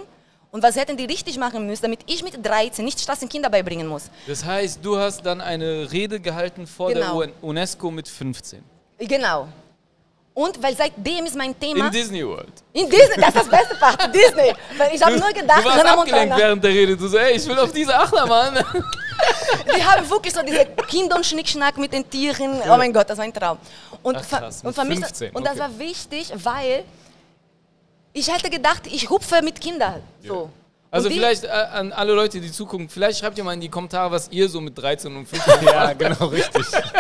Und was hätten die richtig machen müssen, damit ich mit dreizehn nicht Straßenkinder beibringen muss?
Das heißt, du hast dann eine Rede gehalten vor
Genau.
der UNESCO mit fünfzehn.
Genau. Und weil seitdem ist mein Thema...
In Disney World.
In Disney, das ist das beste Part, Disney. Weil ich habe nur gedacht,
Du warst
Hannah
abgelenkt
Montana.
während der Rede. Du so, ey, ich will auf diese Achterbahn.
Die haben wirklich so diese Kinder- und Schnickschnack mit den Tieren. Oh mein Gott, das war ein Traum. Und,
Ach,
für-
krass,
und,
mit
für mich,
fünfzehn,
und das
okay.
war wichtig, weil ich hätte gedacht, ich hupfe mit Kindern. So.
Also
Und die-
vielleicht äh, an alle Leute, die zugucken, vielleicht schreibt ihr mal in die Kommentare, was ihr so mit dreizehn und fünfzehn
Ja, genau, richtig.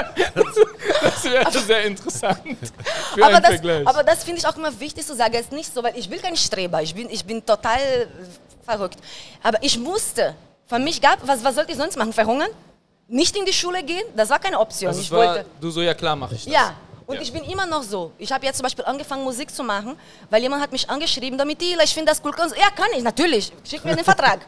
Das wäre sehr interessant. Für
aber
einen
das,
Vergleich.
aber das finde ich auch immer wichtig zu sagen. Es ist nicht so, weil ich will kein Streber. Ich bin, ich bin total äh, verrückt. Aber ich musste. Für mich gab, was, was sollte ich sonst machen? Verhungern? Nicht in die Schule gehen? Das war keine Option.
also es
ich
war,
wollte.
du so, ja klar, mache ich das.
Ja. Und
Ja.
ich bin immer noch so. Ich habe jetzt zum Beispiel angefangen, Musik zu machen, weil jemand hat mich angeschrieben, Domitila, ich finde das cool. Kannst du- Ja, kann ich, natürlich. Schick mir den Vertrag.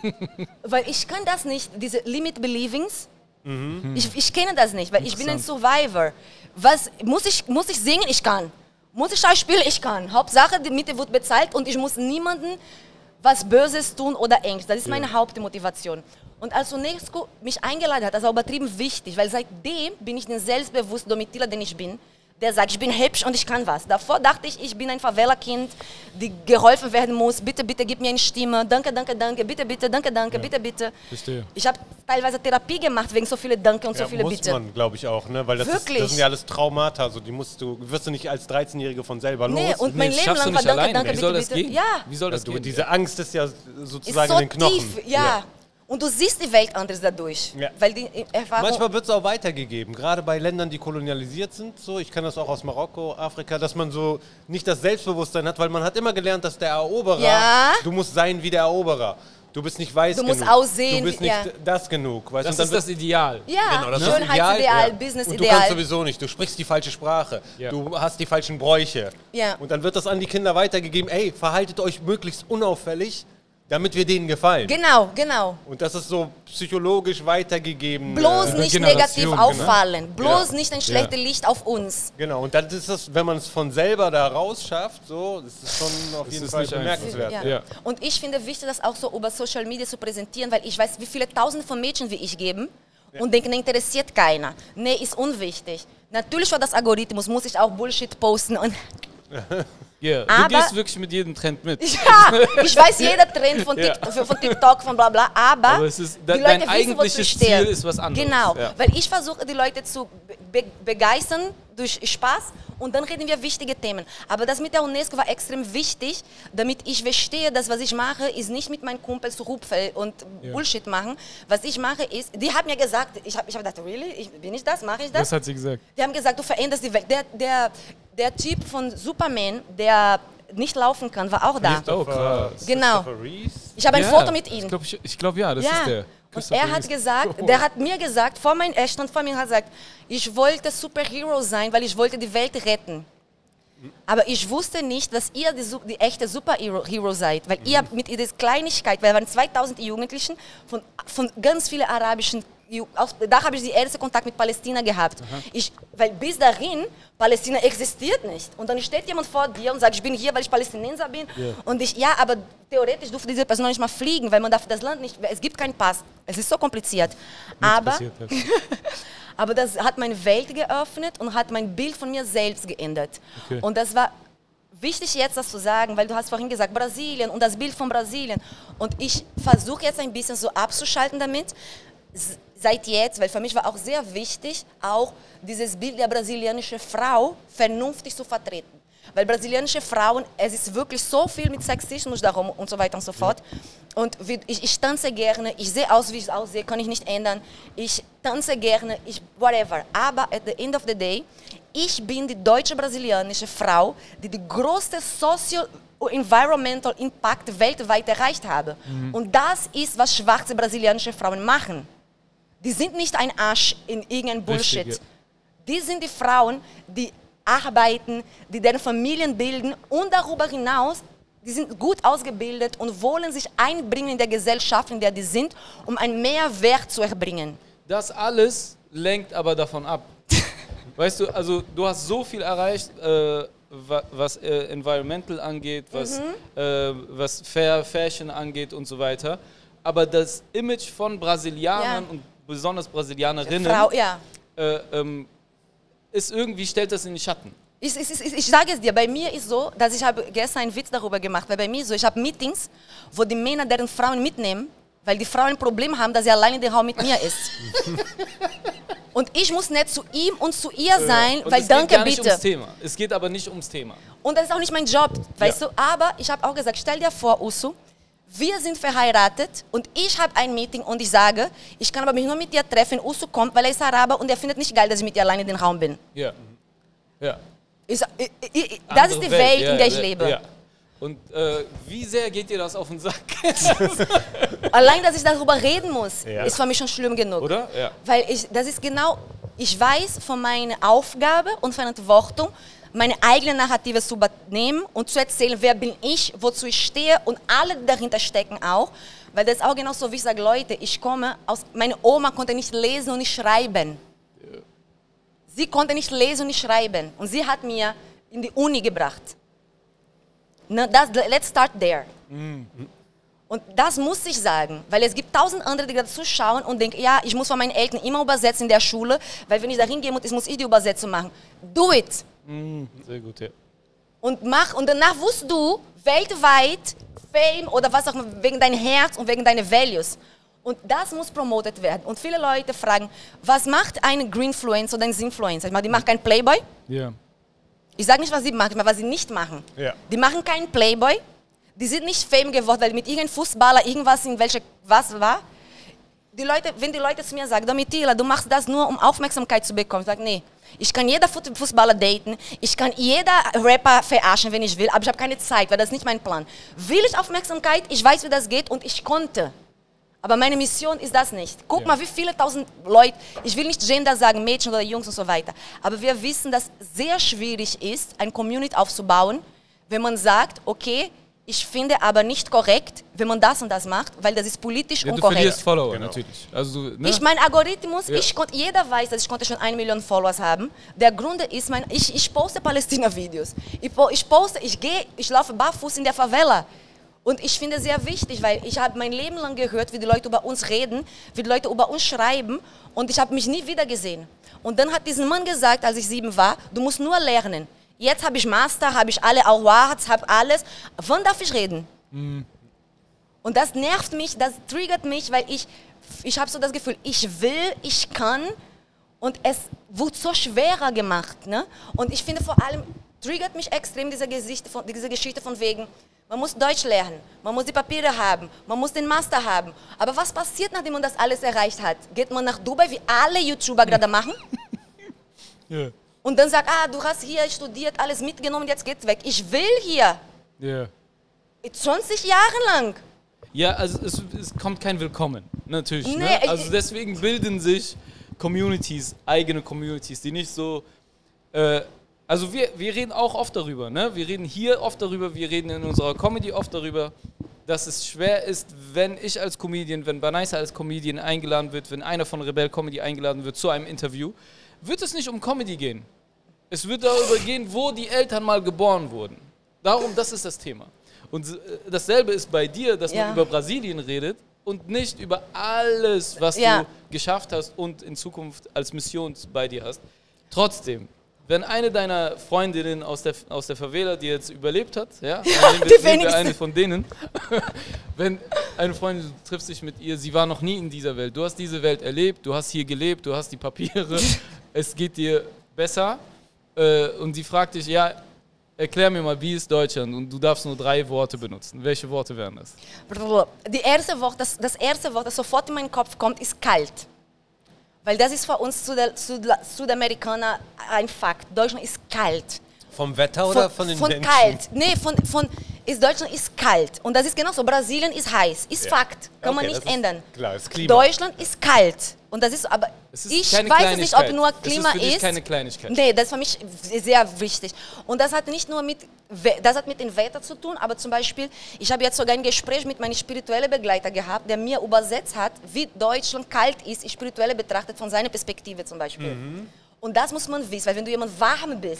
Weil ich kann das nicht, diese Limit Believings. Ich, ich kenne das nicht, weil ich bin ein Survivor. Was, muss, ich, muss ich singen? Ich kann. Muss ich Schauspiel? Ich kann. Hauptsache, die Miete wird bezahlt und ich muss niemandem was Böses tun oder Ängste. Das ist meine Hauptmotivation. Und als UNESCO mich eingeladen hat, das war übertrieben wichtig, weil seitdem bin ich den selbstbewussten Domitila, den ich bin, der sagt, ich bin hübsch und ich kann was. Davor dachte ich, ich bin ein Favela-Kind, die geholfen werden muss. Bitte, bitte, gib mir eine Stimme. Danke, danke, danke. Bitte, bitte, danke, danke. Bitte, bitte.
Verstehe.
Ich habe teilweise Therapie gemacht wegen so viele Danke und
Ja,
so viele
muss
Bitte.
man, glaube ich, auch, ne? Weil das, ist,
Wirklich?
das sind ja alles Traumata. So, die musst du, wirst du nicht als dreizehnjährige von selber los.
Nee, und mein
das
Leben
schaffst du
lang war
nicht
Danke,
alleine.
danke,
Wie
bitte,
soll das
bitte.
gehen?
Ja,
Wie soll das
du,
gehen?
diese Angst ist ja
ist
sozusagen
so
in den Knochen.
tief. Ja. Und du siehst die Welt anders dadurch.
Ja.
Weil die Erfahrung...
Manchmal wird es auch weitergegeben, gerade bei Ländern, die kolonialisiert sind. So, ich kenne das auch aus Marokko, Afrika, dass man so nicht das Selbstbewusstsein hat, weil man hat immer gelernt, dass der Eroberer,
Ja.
du musst sein wie der Eroberer. Du bist nicht weiß
Du
genug.
musst aussehen
Du bist
wie-
nicht
ja.
das genug. Weißt?
Das
Und dann
ist das Ideal.
ja,
Genau, das ist das
Schönheitsideal,
Ideal, ja.
Businessideal.
Und du kannst sowieso nicht. Du sprichst die falsche Sprache.
Ja.
Du hast die falschen Bräuche.
Ja.
Und dann wird das an die Kinder weitergegeben. Ey, verhaltet euch möglichst unauffällig, damit wir denen gefallen.
Genau, genau.
Und das ist so psychologisch weitergegeben.
Bloß
äh,
nicht
Generation,
negativ
genau.
auffallen. Bloß
Ja.
nicht ein schlechtes Licht auf uns.
Genau, und dann ist das, wenn man es von selber da raus schafft, so, das ist schon auf jeden
ist
Fall
nicht einfach.
bemerkenswert.
Ja.
Ja.
Und ich finde wichtig, das auch so über Social Media zu präsentieren, weil ich weiß, wie viele Tausende von Mädchen wie ich geben und denken, nee, interessiert keiner. Nee, ist unwichtig. Natürlich für das Algorithmus muss ich auch Bullshit posten und
Ja. Du
Aber-
gehst wirklich mit jedem Trend mit.
ja, ich weiß jeder Trend von,
Ja.
TikTok, von TikTok, von bla bla, aber,
Aber es ist-
die
dein
Leute wissen,
eigentliches
wozu ich stehe.
Ziel ist was anderes.
Genau,
Ja.
weil ich versuche, die Leute zu be begeistern durch Spaß und dann reden wir wichtige Themen. Aber das mit der UNESCO war extrem wichtig, damit ich verstehe, dass was ich mache, ist nicht mit meinen Kumpels rupfen und
Ja.
Bullshit machen. Was ich mache ist, die haben mir gesagt, ich habe ich hab gedacht, really, ich, bin ich das, mache ich das?
Was hat sie gesagt?
Die haben gesagt, du veränderst die Welt. Der, der, der Typ von Superman, der nicht laufen kann, war auch da.
Oh, krass.
Genau.
Christopher Reeves.
Ich habe ein
Ja,
Foto mit ihm.
Ich glaube, ich, ich glaub, ja, das
Ja.
ist der.
Und
Christopher
er hat
Reeves.
gesagt, der hat mir gesagt, vor mein, er stand vor mir und hat gesagt, ich wollte Superhero sein, weil ich wollte die Welt retten. Aber ich wusste nicht, dass ihr die, Su- die echte Superhero Hero seid, weil ihr mit dieser Kleinigkeit, weil wir waren zweitausend Jugendlichen von, von ganz vielen arabischen, Ju- aus, da habe ich den ersten Kontakt mit Palästina gehabt. Ich, weil bis dahin, Palästina existiert nicht. Und dann steht jemand vor dir und sagt, ich bin hier, weil ich Palästinenser bin. Und ich, ja, aber theoretisch durfte diese Person noch nicht mal fliegen, weil man darf das Land nicht, es gibt keinen Pass. Es ist so kompliziert. Aber,
Passiert halt.
aber das hat meine Welt geöffnet und hat mein Bild von mir selbst geändert.
Okay.
Und das war wichtig jetzt, das zu sagen, weil du hast vorhin gesagt, Brasilien und das Bild von Brasilien. Und ich versuche jetzt ein bisschen so abzuschalten damit, s- seit jetzt, weil für mich war auch sehr wichtig, auch dieses Bild der brasilianischen Frau vernünftig zu vertreten. Weil brasilianische Frauen, es ist wirklich so viel mit Sexismus darum und so weiter und so fort. Und wie, ich, ich tanze gerne, ich sehe aus, wie ich aussehe, kann ich nicht ändern. Ich tanze gerne, ich, whatever. Aber at the end of the day, ich bin die deutsche brasilianische Frau, die die größte socio-environmental Impact weltweit erreicht habe. Und das ist, was schwarze brasilianische Frauen machen. Die sind nicht ein Arsch in irgendein Bullshit.
Richtig, ja.
Die sind die Frauen, die arbeiten, die deren Familien bilden und darüber hinaus, die sind gut ausgebildet und wollen sich einbringen in der Gesellschaft, in der die sind, um einen Mehrwert zu erbringen.
Das alles lenkt aber davon ab. Weißt du, also du hast so viel erreicht, äh, wa, was äh, Environmental angeht, was, mhm. äh, was Fair Fashion angeht und so weiter. Aber das Image von Brasilianern ja. und besonders Brasilianerinnen
Frau, ja.
äh, ähm, ist irgendwie, stellt das in den Schatten.
Ich, ich, ich, ich sage es dir, bei mir ist so, dass ich habe gestern einen Witz darüber gemacht, weil bei mir ist so, ich habe Meetings, wo die Männer deren Frauen mitnehmen, weil die Frauen ein Problem haben, dass sie allein in dem Raum mit mir ist. Und ich muss nicht zu ihm und zu ihr sein,
und
weil
es
danke
geht gar nicht
bitte.
Ums Thema. Es geht aber nicht ums Thema.
Und das ist auch nicht mein Job, weißt
ja.
du. Aber ich habe auch gesagt, stell dir vor, Usu, wir sind verheiratet und ich habe ein Meeting und ich sage, ich kann aber mich nur mit dir treffen. Usu kommt, weil er ist Araber und er findet nicht geil, dass ich mit ihr alleine in den Raum bin.
Ja. Ja.
Ich, ich, ich, das Andere ist die Welt, Welt ja, in der ich ja, lebe. Ja.
Und äh, wie sehr geht dir das auf den Sack?
Allein, dass ich darüber reden muss,
ja.
ist für mich schon schlimm genug.
Oder? Ja.
Weil ich, das ist genau, ich weiß von meiner Aufgabe und Verantwortung, meine eigene Narrative zu übernehmen und zu erzählen, wer bin ich, wozu ich stehe und alle, die dahinter stecken auch. Weil das ist auch genau so, wie ich sage, Leute, ich komme aus, meine Oma konnte nicht lesen und nicht schreiben. Ja. Sie konnte nicht lesen und nicht schreiben. Und sie hat mir in die Uni gebracht. No, das, let's start there. Mhm. Und das muss ich sagen, weil es gibt tausend andere, die gerade zuschauen und denken, ja, ich muss von meinen Eltern immer übersetzen in der Schule, weil wenn ich da hingehe, muss ich die Übersetzung machen. Do it.
Mhm. Sehr gut, ja.
Und mach, und danach wirst du weltweit Fame oder was auch immer, wegen deinem Herz und wegen deiner Values. Und das muss promotet werden. Und viele Leute fragen, was macht ein Greenfluencer oder ein Zinfluencer? Ich meine, die machen keinen Playboy.
Ja. Yeah.
Ich sage nicht, was sie machen, aber was sie nicht machen.
Ja.
Die machen keinen Playboy. Die sind nicht Fame geworden, weil mit irgendeinem Fußballer irgendwas in welche was war. Die Leute, wenn die Leute zu mir sagen, Domitila, du machst das nur, um Aufmerksamkeit zu bekommen. Ich sage, nee, ich kann jeder Fußballer daten, ich kann jeder Rapper verarschen, wenn ich will, aber ich habe keine Zeit, weil das ist nicht mein Plan. Will ich Aufmerksamkeit, ich weiß, wie das geht und ich konnte. Aber meine Mission ist das nicht. Guck ja. mal, wie viele tausend Leute, ich will nicht Gender sagen, Mädchen oder Jungs und so weiter, aber wir wissen, dass es sehr schwierig ist, eine Community aufzubauen, wenn man sagt, okay, ich finde aber nicht korrekt, wenn man das und das macht, weil das ist politisch
ja,
unkorrekt.
Du verlierst Follower,
genau.
natürlich. Also, ne?
Ich, mein Algorithmus,
ja.
ich konnte, jeder weiß, dass ich konnte schon eine Million Followers haben. Der Grund ist, mein, ich, ich poste Palästina-Videos. Ich, ich poste, ich gehe, ich laufe barfuß in der Favela. Und ich finde es sehr wichtig, weil ich habe mein Leben lang gehört, wie die Leute über uns reden, wie die Leute über uns schreiben und ich habe mich nie wieder gesehen. Und dann hat dieser Mann gesagt, als ich sieben war, du musst nur lernen. Jetzt habe ich Master, habe ich alle Awards, habe alles. Wann darf ich reden? Mhm. Und das nervt mich, das triggert mich, weil ich, ich habe so das Gefühl, ich will, ich kann und es wird so schwerer gemacht. Ne? Und ich finde vor allem, triggert mich extrem diese Geschichte von, diese Geschichte von wegen, man muss Deutsch lernen, man muss die Papiere haben, man muss den Master haben. Aber was passiert, nachdem man das alles erreicht hat? Geht man nach Dubai, wie alle YouTuber gerade machen?
Ja.
Und dann sagt, ah, du hast hier studiert, alles mitgenommen, jetzt geht's weg. Ich will hier.
Ja.
zwanzig Jahre lang.
Ja, also es, es kommt kein Willkommen, natürlich.
Nee,
Ne? Also deswegen bilden sich Communities, eigene Communities, die nicht so... Äh, also wir, wir reden auch oft darüber, ne? Wir reden hier oft darüber, wir reden in unserer Comedy oft darüber, dass es schwer ist, wenn ich als Comedian, wenn Banaisa als Comedian eingeladen wird, wenn einer von Rebel Comedy eingeladen wird zu einem Interview, wird es nicht um Comedy gehen. Es wird darüber gehen, wo die Eltern mal geboren wurden. Darum, das ist das Thema. Und dasselbe ist bei dir, dass
ja.
man über Brasilien redet und nicht über alles, was
ja.
du geschafft hast und in Zukunft als Mission bei dir hast. Trotzdem, wenn eine deiner Freundinnen aus der, aus der Favela, die jetzt überlebt hat, ja,
die
wir,
wenigste.
eine von denen, wenn eine Freundin, du triffst dich mit ihr, sie war noch nie in dieser Welt, du hast diese Welt erlebt, du hast hier gelebt, du hast die Papiere, es geht dir besser äh, und sie fragt dich, ja, erklär mir mal, wie ist Deutschland und du darfst nur drei Worte benutzen. Welche Worte wären das?
Die erste Wort, das, das erste Wort, das sofort in meinen Kopf kommt, ist kalt. Weil das ist für uns Südamerikaner ein Fakt. Deutschland ist kalt.
Vom Wetter oder von, von den
von
Menschen?
Von kalt. Nee, von, von ist Deutschland ist kalt. Und das ist genauso. Brasilien ist heiß. Ist
ja.
Fakt. Kann
okay,
man nicht ändern.
Klar, das Klima.
Deutschland ist kalt. Und das ist aber,
es ist
ich
keine
weiß nicht, ob nur Klima
es ist. Für dich
ist.
keine Kleinigkeit.
Nee, das ist für mich sehr wichtig. Und das hat nicht nur mit, das hat mit dem Wetter zu tun, aber zum Beispiel, ich habe jetzt sogar ein Gespräch mit meinem spirituellen Begleiter gehabt, der mir übersetzt hat, wie Deutschland kalt ist, spirituell betrachtet von seiner Perspektive zum Beispiel. Mhm. Und das muss man wissen, weil wenn du jemand warm bist,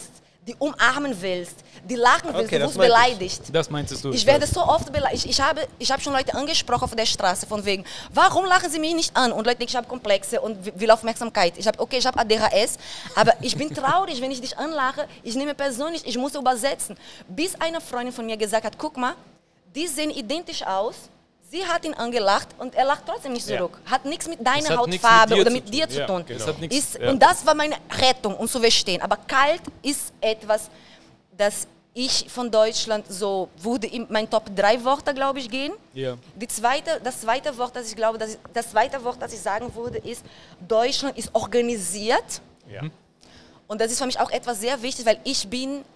die umarmen willst, die lachen willst,
Okay,
du
das
wirst
meinte ich.
beleidigt.
Das meintest du.
Ich werde so oft beleidigt. Ich, ich habe, ich habe schon Leute angesprochen auf der Straße von wegen, warum lachen sie mich nicht an? Und Leute denken, ich habe Komplexe und will Aufmerksamkeit. Ich habe, okay, ich habe A D H S, aber ich bin traurig, wenn ich dich anlache. Ich nehme persönlich, ich muss übersetzen. Bis eine Freundin von mir gesagt hat, guck mal, die sehen identisch aus. Sie hat ihn angelacht und er lacht trotzdem nicht zurück. Ja. Hat nichts mit deiner
hat nichts
Hautfarbe
mit dir
oder
zu
mit dir
tun.
zu
Ja,
tun.
genau. Das hat nichts-
Ist,
ja.
Und das war meine Rettung, um zu verstehen. Aber kalt ist etwas, das ich von Deutschland so würde in mein Top drei Worte, glaube ich, gehen.
Ja.
Die zweite, das zweite Wort, das ich glaube, das, ich, das zweite Wort, das ich sagen würde, ist, Deutschland ist organisiert.
Ja.
Und das ist für mich auch etwas sehr wichtig, weil ich bin,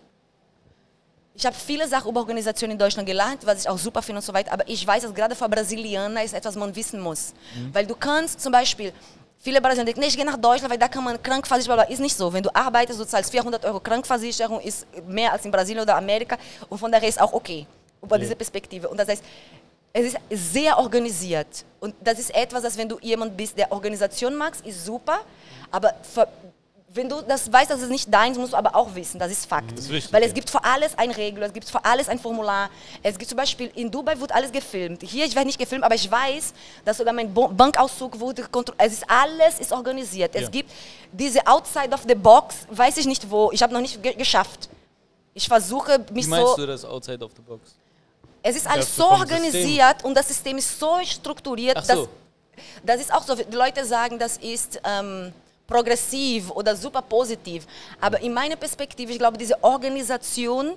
ich habe viele Sachen über Organisation in Deutschland gelernt, was ich auch super finde und so weiter, aber ich weiß, dass gerade für Brasilianer ist etwas, was man wissen muss. Mhm. Weil du kannst zum Beispiel, viele Brasilianer denken, nee, ich gehe nach Deutschland, weil da kann man Krankenversicherung, ist nicht so. Wenn du arbeitest, du zahlst vierhundert Euro Krankenversicherung, ist mehr als in Brasilien oder Amerika und von daher ist auch okay, über
Ja.
diese Perspektive. Und das heißt, es ist sehr organisiert und das ist etwas, dass wenn du jemand bist, der Organisation magst, ist super, aber für, wenn du das weißt, dass es nicht deins, musst du aber auch wissen, das ist Fakt.
Das ist wichtig,
Weil es
ja.
gibt für alles ein Regel, es gibt für alles ein Formular. Es gibt zum Beispiel, in Dubai wird alles gefilmt. Hier, ich werde nicht gefilmt, aber ich weiß, dass sogar mein Bo- Bankauszug wurde kontrolliert. Es ist alles ist organisiert. Es
Ja.
gibt diese Outside of the Box, weiß ich nicht wo, ich habe noch nicht ge geschafft. Ich versuche mich
Wie meinst
so...
du das outside of the box?
Es ist alles
Dass
so
du vom
organisiert und das System ist so strukturiert,
Ach so.
dass das ist auch so. Die Leute sagen, das ist ähm, progressiv oder super positiv. Aber in meiner Perspektive, ich glaube, diese Organisation,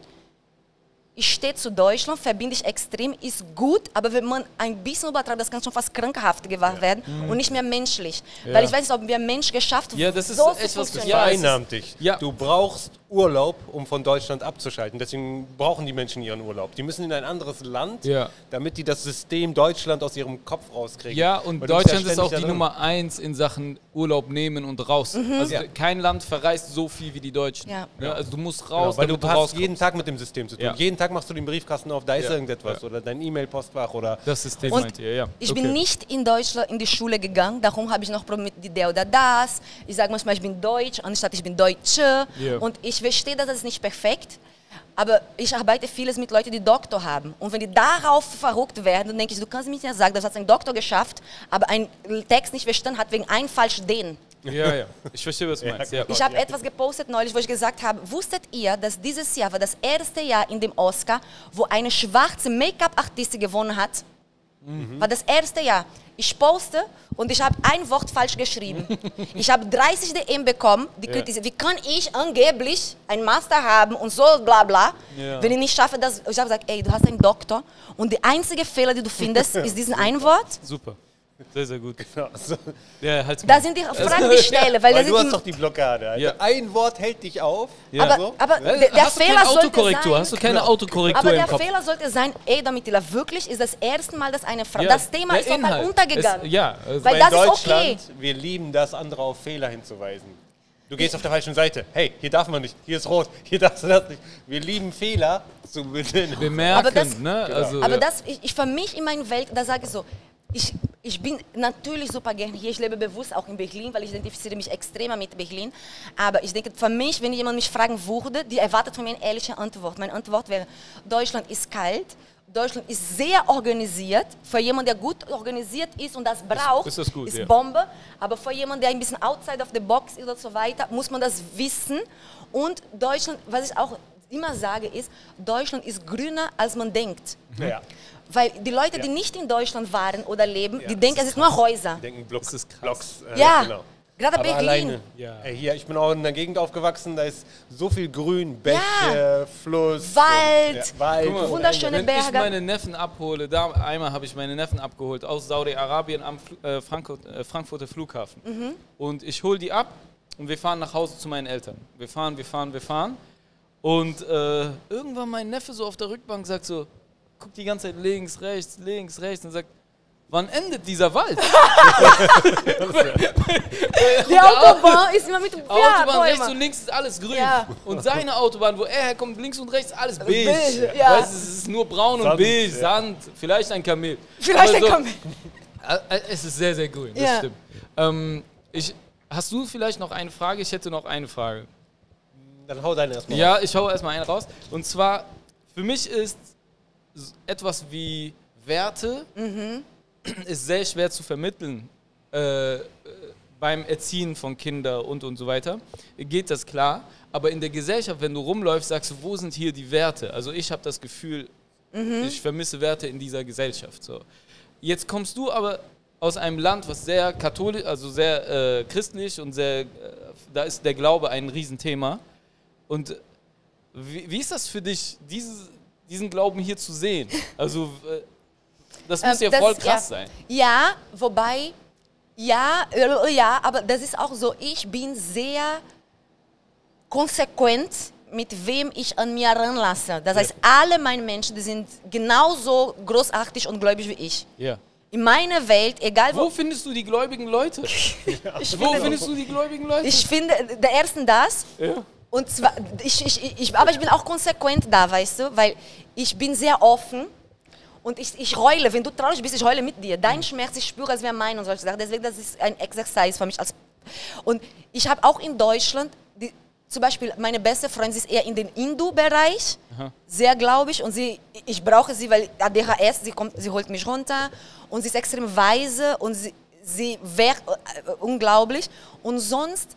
ich stehe zu Deutschland, verbinde ich extrem, ist gut, aber wenn man ein bisschen übertreibt, das kann schon fast krankhaft gemacht werden und nicht mehr menschlich.
Ja.
Weil ich weiß nicht, ob wir Mensch geschafft
Ja, das ist
so
echt
zu
was-
funktionieren.
Ja, es ist-
Vereinnahmt dich.
Ja.
Du brauchst Urlaub, um von Deutschland abzuschalten. Deswegen brauchen die Menschen ihren Urlaub. Die müssen in ein anderes Land,
Ja.
damit die das System Deutschland aus ihrem Kopf rauskriegen.
Ja, und
Weil du bist ja
Deutschland ist
ständig
auch
da
die
drin.
Nummer eins in Sachen Urlaub nehmen und raus. Also
Ja.
kein Land verreist so viel wie die Deutschen.
Ja.
Also du musst
Genau,
raus,
weil du
damit du
hast
rauskommst.
jeden Tag mit dem System zu tun.
Ja.
Jeden Tag machst du den Briefkasten auf, da ist
Ja.
irgendetwas.
Ja.
Oder dein E-Mail-Postfach oder...
Das System
Und
meint ihr, ja.
Ich
Okay.
bin nicht in Deutschland in die Schule gegangen, darum habe ich noch Probleme mit der oder das. Ich sage manchmal, ich bin Deutsch, anstatt ich bin Deutsche.
Ja.
Und ich verstehe, dass das nicht perfekt, aber ich arbeite vieles mit Leuten, die Doktor haben. Und wenn die darauf verrückt werden, dann denke ich, du kannst mir nicht mehr sagen, das hat ein Doktor geschafft, aber ein Text nicht verstanden hat wegen einem falsch den.
Ja, ja. Ich verstehe, was du meinst. Ja.
Ich habe etwas gepostet neulich, wo ich gesagt habe, wusstet ihr, dass dieses Jahr war das erste Jahr in dem Oscar, wo eine schwarze Make-up-Artistin gewonnen hat?
Mhm.
War das erste Jahr. Ich poste und ich habe ein Wort falsch geschrieben. Ich habe dreißig D M bekommen, die
Ja.
kritisieren, wie kann ich angeblich einen Master haben und so bla bla,
Ja.
wenn ich nicht schaffe, das. Ich habe gesagt, ey, du hast einen Doktor und der einzige Fehler, den du findest, ist diesen ein Wort.
Super. Sehr, sehr gut.
Ja, so.
Ja, halt's
Da
Maul.
sind die Fragen, die ich stelle, weil,
Weil
das
du
sind
hast
die,
doch die Blockade. Alter.
Ja.
Ein Wort hält dich auf.
Ja.
aber,
So?
aber
Äh,
der, der
Hast du
Fehler
keine
sollte
Autokorrektur?
sein,
Hast du keine Autokorrektur
aber
im
der
Kopf?
Fehler sollte sein, ey, Damitila, wirklich ist das erste Mal, dass eine Frau,
Ja,
das Thema
der
ist total
Inhalt.
untergegangen.
Es, ja, also
Weil
in
das ist
Deutschland,
okay.
wir lieben das, andere auf Fehler hinzuweisen. Du gehst auf der falschen Seite. Hey, hier darf man nicht. Hier ist rot. Hier darfst du das nicht. Wir lieben Fehler zu benennen.
bemerken,
Aber das-
ne? Also,
Aber
ja.
das, ich, ich für mich in meiner Welt, da sage ich so, ich, ich bin natürlich super gerne hier, ich lebe bewusst auch in Berlin, weil ich identifiziere mich extremer mit Berlin. Aber ich denke, für mich, wenn jemand mich fragen würde, die erwartet von mir eine ehrliche Antwort. Meine Antwort wäre, Deutschland ist kalt, Deutschland ist sehr organisiert. Für jemanden, der gut organisiert ist und das braucht,
ist das gut,
ist
ja.
Bombe. Aber für jemanden, der ein bisschen outside of the box ist und so weiter, muss man das wissen. Und Deutschland, was ich auch immer sage, ist, Deutschland ist grüner, als man denkt.
Ja.
Weil die Leute, die
Ja.
nicht in Deutschland waren oder leben,
Ja,
die
das
denken,
ist
es sind nur Häuser.
Die denken Block,
Das ist krass.
Blocks. äh,
Ja,
genau.
gerade
Aber
Berlin.
alleine.
Ja.
Ey, hier, ich bin auch in einer Gegend aufgewachsen, da ist so viel Grün, Bäche, Fluss,
Wald.
und, ja, Wald
Guck mal,
und
wunderschöne
Wenn
Berge.
ich meine Neffen abhole, da einmal habe ich meine Neffen abgeholt aus Saudi-Arabien am Fl äh, Frankfurt, äh, Frankfurter Flughafen.
Mhm.
Und ich hole die ab und wir fahren nach Hause zu meinen Eltern. Wir fahren, wir fahren, wir fahren. Und äh, irgendwann mein Neffe so auf der Rückbank sagt so, guckt die ganze Zeit links, rechts, links, rechts und sagt, wann endet dieser Wald?
Die Autobahn ist immer mit ja,
Autobahn rechts
Bäume.
und links ist alles grün.
Ja.
Und seine Autobahn, wo er herkommt, links und rechts alles beige.
Beige, ja.
Weißt, du, es ist nur braun und
Sand,
beige,
ja.
Sand, vielleicht ein Kamel.
Vielleicht
Aber
ein
so,
Kamel.
Äh, äh, Es ist sehr, sehr grün, das
Ja.
stimmt. Ähm, ich, hast du vielleicht noch eine Frage? Ich hätte noch eine Frage.
Dann hau deine erstmal
Ja, ich hau erstmal einen raus. Und zwar, für mich ist etwas wie Werte mhm. ist sehr schwer zu vermitteln äh, beim Erziehen von Kindern und und so weiter. Geht das klar? Aber in der Gesellschaft, wenn du rumläufst, sagst du, wo sind hier die Werte? Also ich habe das Gefühl, mhm. ich vermisse Werte in dieser Gesellschaft. So. Jetzt kommst du aber aus einem Land, was sehr katholisch, also sehr äh, christlich und sehr, äh, da ist der Glaube ein Riesenthema. Und wie, wie ist das für dich, dieses, diesen Glauben hier zu sehen? Also äh, das muss ähm, ja das, voll krass
ja.
sein.
Ja, wobei, ja, äh, ja, aber das ist auch so, ich bin sehr konsequent, mit wem ich an mir ranlasse. Das heißt, ja. alle meine Menschen, die sind genauso großartig und gläubig wie ich.
Ja.
In meiner Welt, egal
wo... Wo findest du die gläubigen Leute?
Ja.
Wo finde, findest du die gläubigen Leute?
Ich finde, der ersten das. Ja. Und zwar, ich, ich, ich, aber ich bin auch konsequent da, weißt du, weil ich bin sehr offen und ich, ich heule. Wenn du traurig bist, ich heule mit dir. Dein Schmerz, ich spüre, als wäre mein und solche Sachen. Deswegen, das ist ein Exercise für mich. Als und ich habe auch in Deutschland... Die, Zum Beispiel, meine beste Freundin ist eher in den Hindu-Bereich, sehr gläubig. Und sie, ich brauche sie, weil A D H S, sie, kommt, sie holt mich runter. Und sie ist extrem weise und sie, sie wäre äh, unglaublich. Und sonst,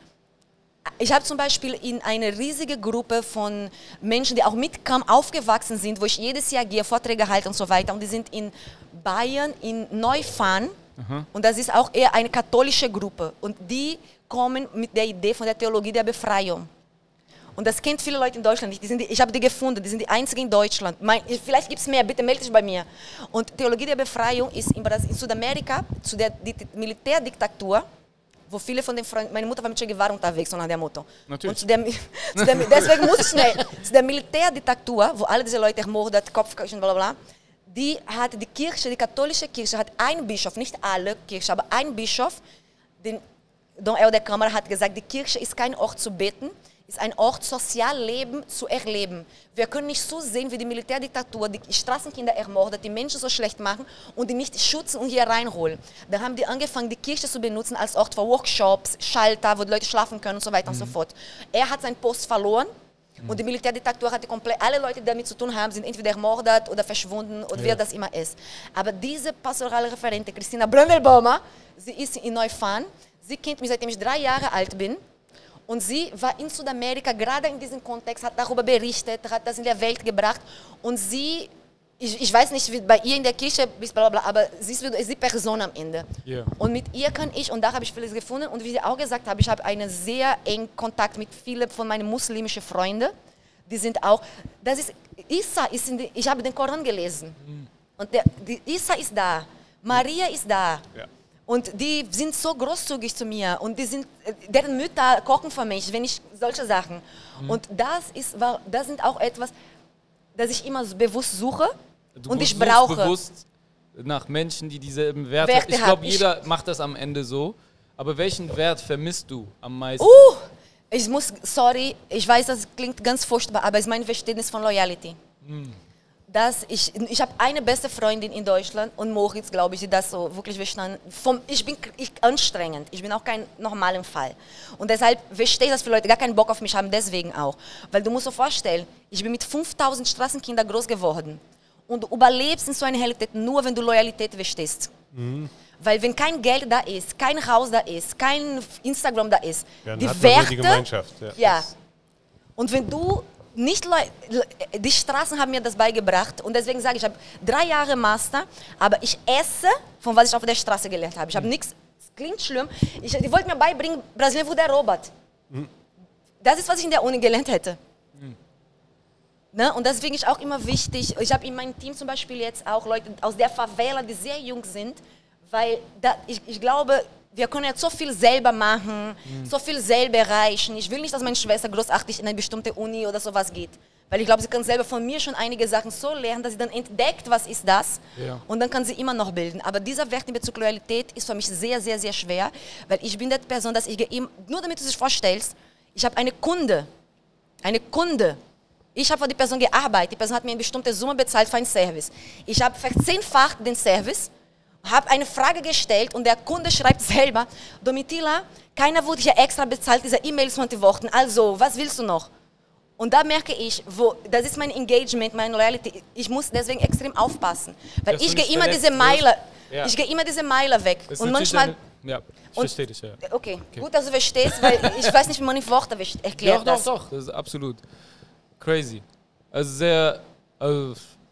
ich habe zum Beispiel in eine riesige Gruppe von Menschen, die auch mit Kam aufgewachsen sind, wo ich jedes Jahr gehe, Vorträge halte und so weiter. Und die sind in Bayern, in Neufahren. Aha. Und das ist auch eher eine katholische Gruppe. Und die kommen mit der Idee von der Theologie der Befreiung. Und das kennt viele Leute in Deutschland nicht. Die sind die, ich habe die gefunden, die sind die einzigen in Deutschland. Mein, vielleicht gibt es mehr, bitte melde dich bei mir. Und Theologie der Befreiung ist in, Brasil, in Südamerika, zu der Militärdiktatur, wo viele von den Freunden, meine Mutter war mit Che Guevara unterwegs, so nach der Motto.
Natürlich.
Und zu der, zu der, deswegen muss ich schnell, zu der Militärdiktatur, wo alle diese Leute ermordet, Kopfkirchen, bla bla bla, die hat die Kirche, die katholische Kirche, hat einen Bischof, nicht alle Kirchen, aber ein Bischof, den Don Helder Câmara hat gesagt, die Kirche ist kein Ort zu beten, ist ein Ort, Sozialleben zu erleben. Wir können nicht so sehen, wie die Militärdiktatur die Straßenkinder ermordet, die Menschen so schlecht machen und die nicht schützen und hier reinholen. Dann haben die angefangen, die Kirche zu benutzen als Ort für Workshops, Schalter, wo die Leute schlafen können und so weiter mhm. und so fort. Er hat seinen Post verloren mhm. und die Militärdiktatur hatte komplett, alle Leute, die damit zu tun haben, sind entweder ermordet oder verschwunden oder ja. wer das immer ist. Aber diese pastorale Referente, Christina Bröndelbaumer, sie ist in Neufahren, sie kennt mich, seitdem ich drei Jahre alt bin. Und sie war in Südamerika, gerade in diesem Kontext, hat darüber berichtet, hat das in der Welt gebracht. Und sie, ich, ich weiß nicht, wie bei ihr in der Kirche, bla bla bla, aber sie ist, ist die Person am Ende. Yeah. Und mit ihr kann ich, und da habe ich vieles gefunden. Und wie sie auch gesagt hat, ich habe einen sehr engen Kontakt mit vielen von meinen muslimischen Freunden. Die sind auch, das ist, Isa ist in die, ich habe den Koran gelesen. Mhm. Und der, die, Isa ist da, Maria ist da. Ja. Und die sind so großzügig zu mir und die sind, deren Mütter kochen für mich, wenn ich solche Sachen. Mhm. Und das ist, das sind auch etwas, das ich immer bewusst suche
du
und ich brauche.
Bewusst nach Menschen, die dieselben Werte, Werte haben. Ich glaube, jeder ich macht das am Ende so. Aber welchen Wert vermisst du am meisten?
Uh, ich muss, sorry, ich weiß, das klingt ganz furchtbar, aber es ist mein Verständnis von Loyalty. Mhm. Dass ich ich habe eine beste Freundin in Deutschland und Moritz, glaube ich, die das so wirklich verstanden. Vom, ich bin ich, anstrengend, ich bin auch kein normaler Fall. Und deshalb verstehe ich, dass viele Leute gar keinen Bock auf mich haben, deswegen auch. Weil du musst dir vorstellen, ich bin mit fünftausend Straßenkindern groß geworden. Und du überlebst in so einer Realität nur, wenn du Loyalität verstehst. Mhm. Weil wenn kein Geld da ist, kein Haus da ist, kein Instagram da ist, ja, die Werte... Die Gemeinschaft. Ja. ja. Und wenn du... Nicht die Straßen haben mir das beigebracht und deswegen sage ich, ich habe drei Jahre Master, aber ich esse, von was ich auf der Straße gelernt habe. Ich habe nichts, es klingt schlimm, ich, die wollten mir beibringen, Brasilien wurde erobert. Mhm. Das ist, was ich in der Uni gelernt hätte. Mhm. Ne? Und das finde ich auch immer wichtig. Ich habe in meinem Team zum Beispiel jetzt auch Leute aus der Favela, die sehr jung sind, weil da, ich, ich glaube, wir können jetzt so viel selber machen, mhm. so viel selber erreichen. Ich will nicht, dass meine Schwester großartig in eine bestimmte Uni oder sowas geht. Weil ich glaube, sie kann selber von mir schon einige Sachen so lernen, dass sie dann entdeckt, was ist das. Ja. Und dann kann sie immer noch bilden. Aber dieser Wert in Bezug Loyalität ist für mich sehr, sehr, sehr schwer. Weil ich bin die Person, dass ich gehe, nur damit du dich vorstellst, ich habe eine Kunde. Eine Kunde. Ich habe für die Person gearbeitet. Die Person hat mir eine bestimmte Summe bezahlt für einen Service. Ich habe verzehnfacht den Service. Habe eine Frage gestellt und der Kunde schreibt selber, Domitila, keiner wurde hier extra bezahlt, diese E-Mails zu antworten, also, was willst du noch? Und da merke ich, wo, das ist mein Engagement, meine Loyalty. Ich muss deswegen extrem aufpassen. Weil
Dass
ich
du
gehe
nicht
immer
verletzt
diese Meile,
Ja.
ich gehe immer diese Meile weg.
Das ist
Und
natürlich
manchmal...
Eine, ja, ich
und-
verstehe dich, ja.
Okay, gut, dass du verstehst, weil ich weiß nicht, wie man in Worte erklärt
Doch,
das.
doch, doch, das ist absolut crazy. Also sehr, also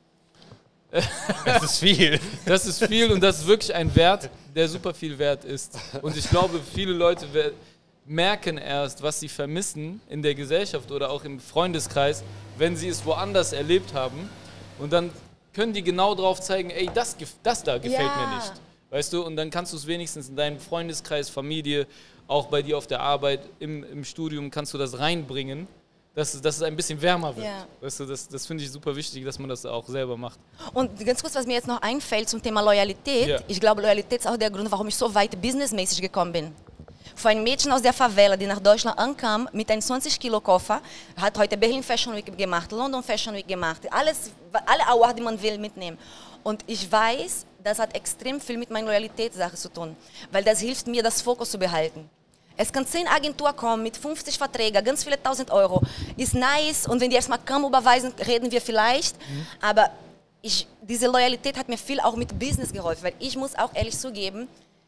Das ist viel.
das ist viel und das ist wirklich ein Wert, der super viel wert ist. Und ich glaube, viele Leute wer- merken erst, was sie vermissen in der Gesellschaft oder auch im Freundeskreis, wenn sie es woanders erlebt haben. Und dann können die genau drauf zeigen, ey, das, gef- das da gefällt
Ja.
mir nicht. Weißt du, und dann kannst du es wenigstens in deinem Freundeskreis, Familie, auch bei dir auf der Arbeit, im, im Studium, kannst du das reinbringen, dass, es- dass es ein bisschen wärmer wird.
Ja.
Weißt du, das, das finde ich super wichtig, dass man das auch selber macht.
Und ganz kurz, was mir jetzt noch einfällt zum Thema Loyalität.
Ja.
Ich glaube, Loyalität ist auch der Grund, warum ich so weit businessmäßig gekommen bin. Für ein Mädchen aus der Favela, die nach Deutschland ankam mit einem zwanzig Kilo Koffer, hat heute Berlin Fashion Week gemacht, London Fashion Week gemacht, alles, alle Awards, die man will, mitnehmen. Und ich weiß, das hat extrem viel mit meiner Loyalitätssache zu tun, weil das hilft mir, das Fokus zu behalten. Es kann zehn Agenturen kommen mit fünfzig Verträgen, ganz viele tausend Euro. Ist nice und wenn die erstmal kaum überweisen, reden wir vielleicht. Mhm. Aber ich, diese Loyalität hat mir viel auch mit Business geholfen, weil ich muss auch ehrlich zugeben,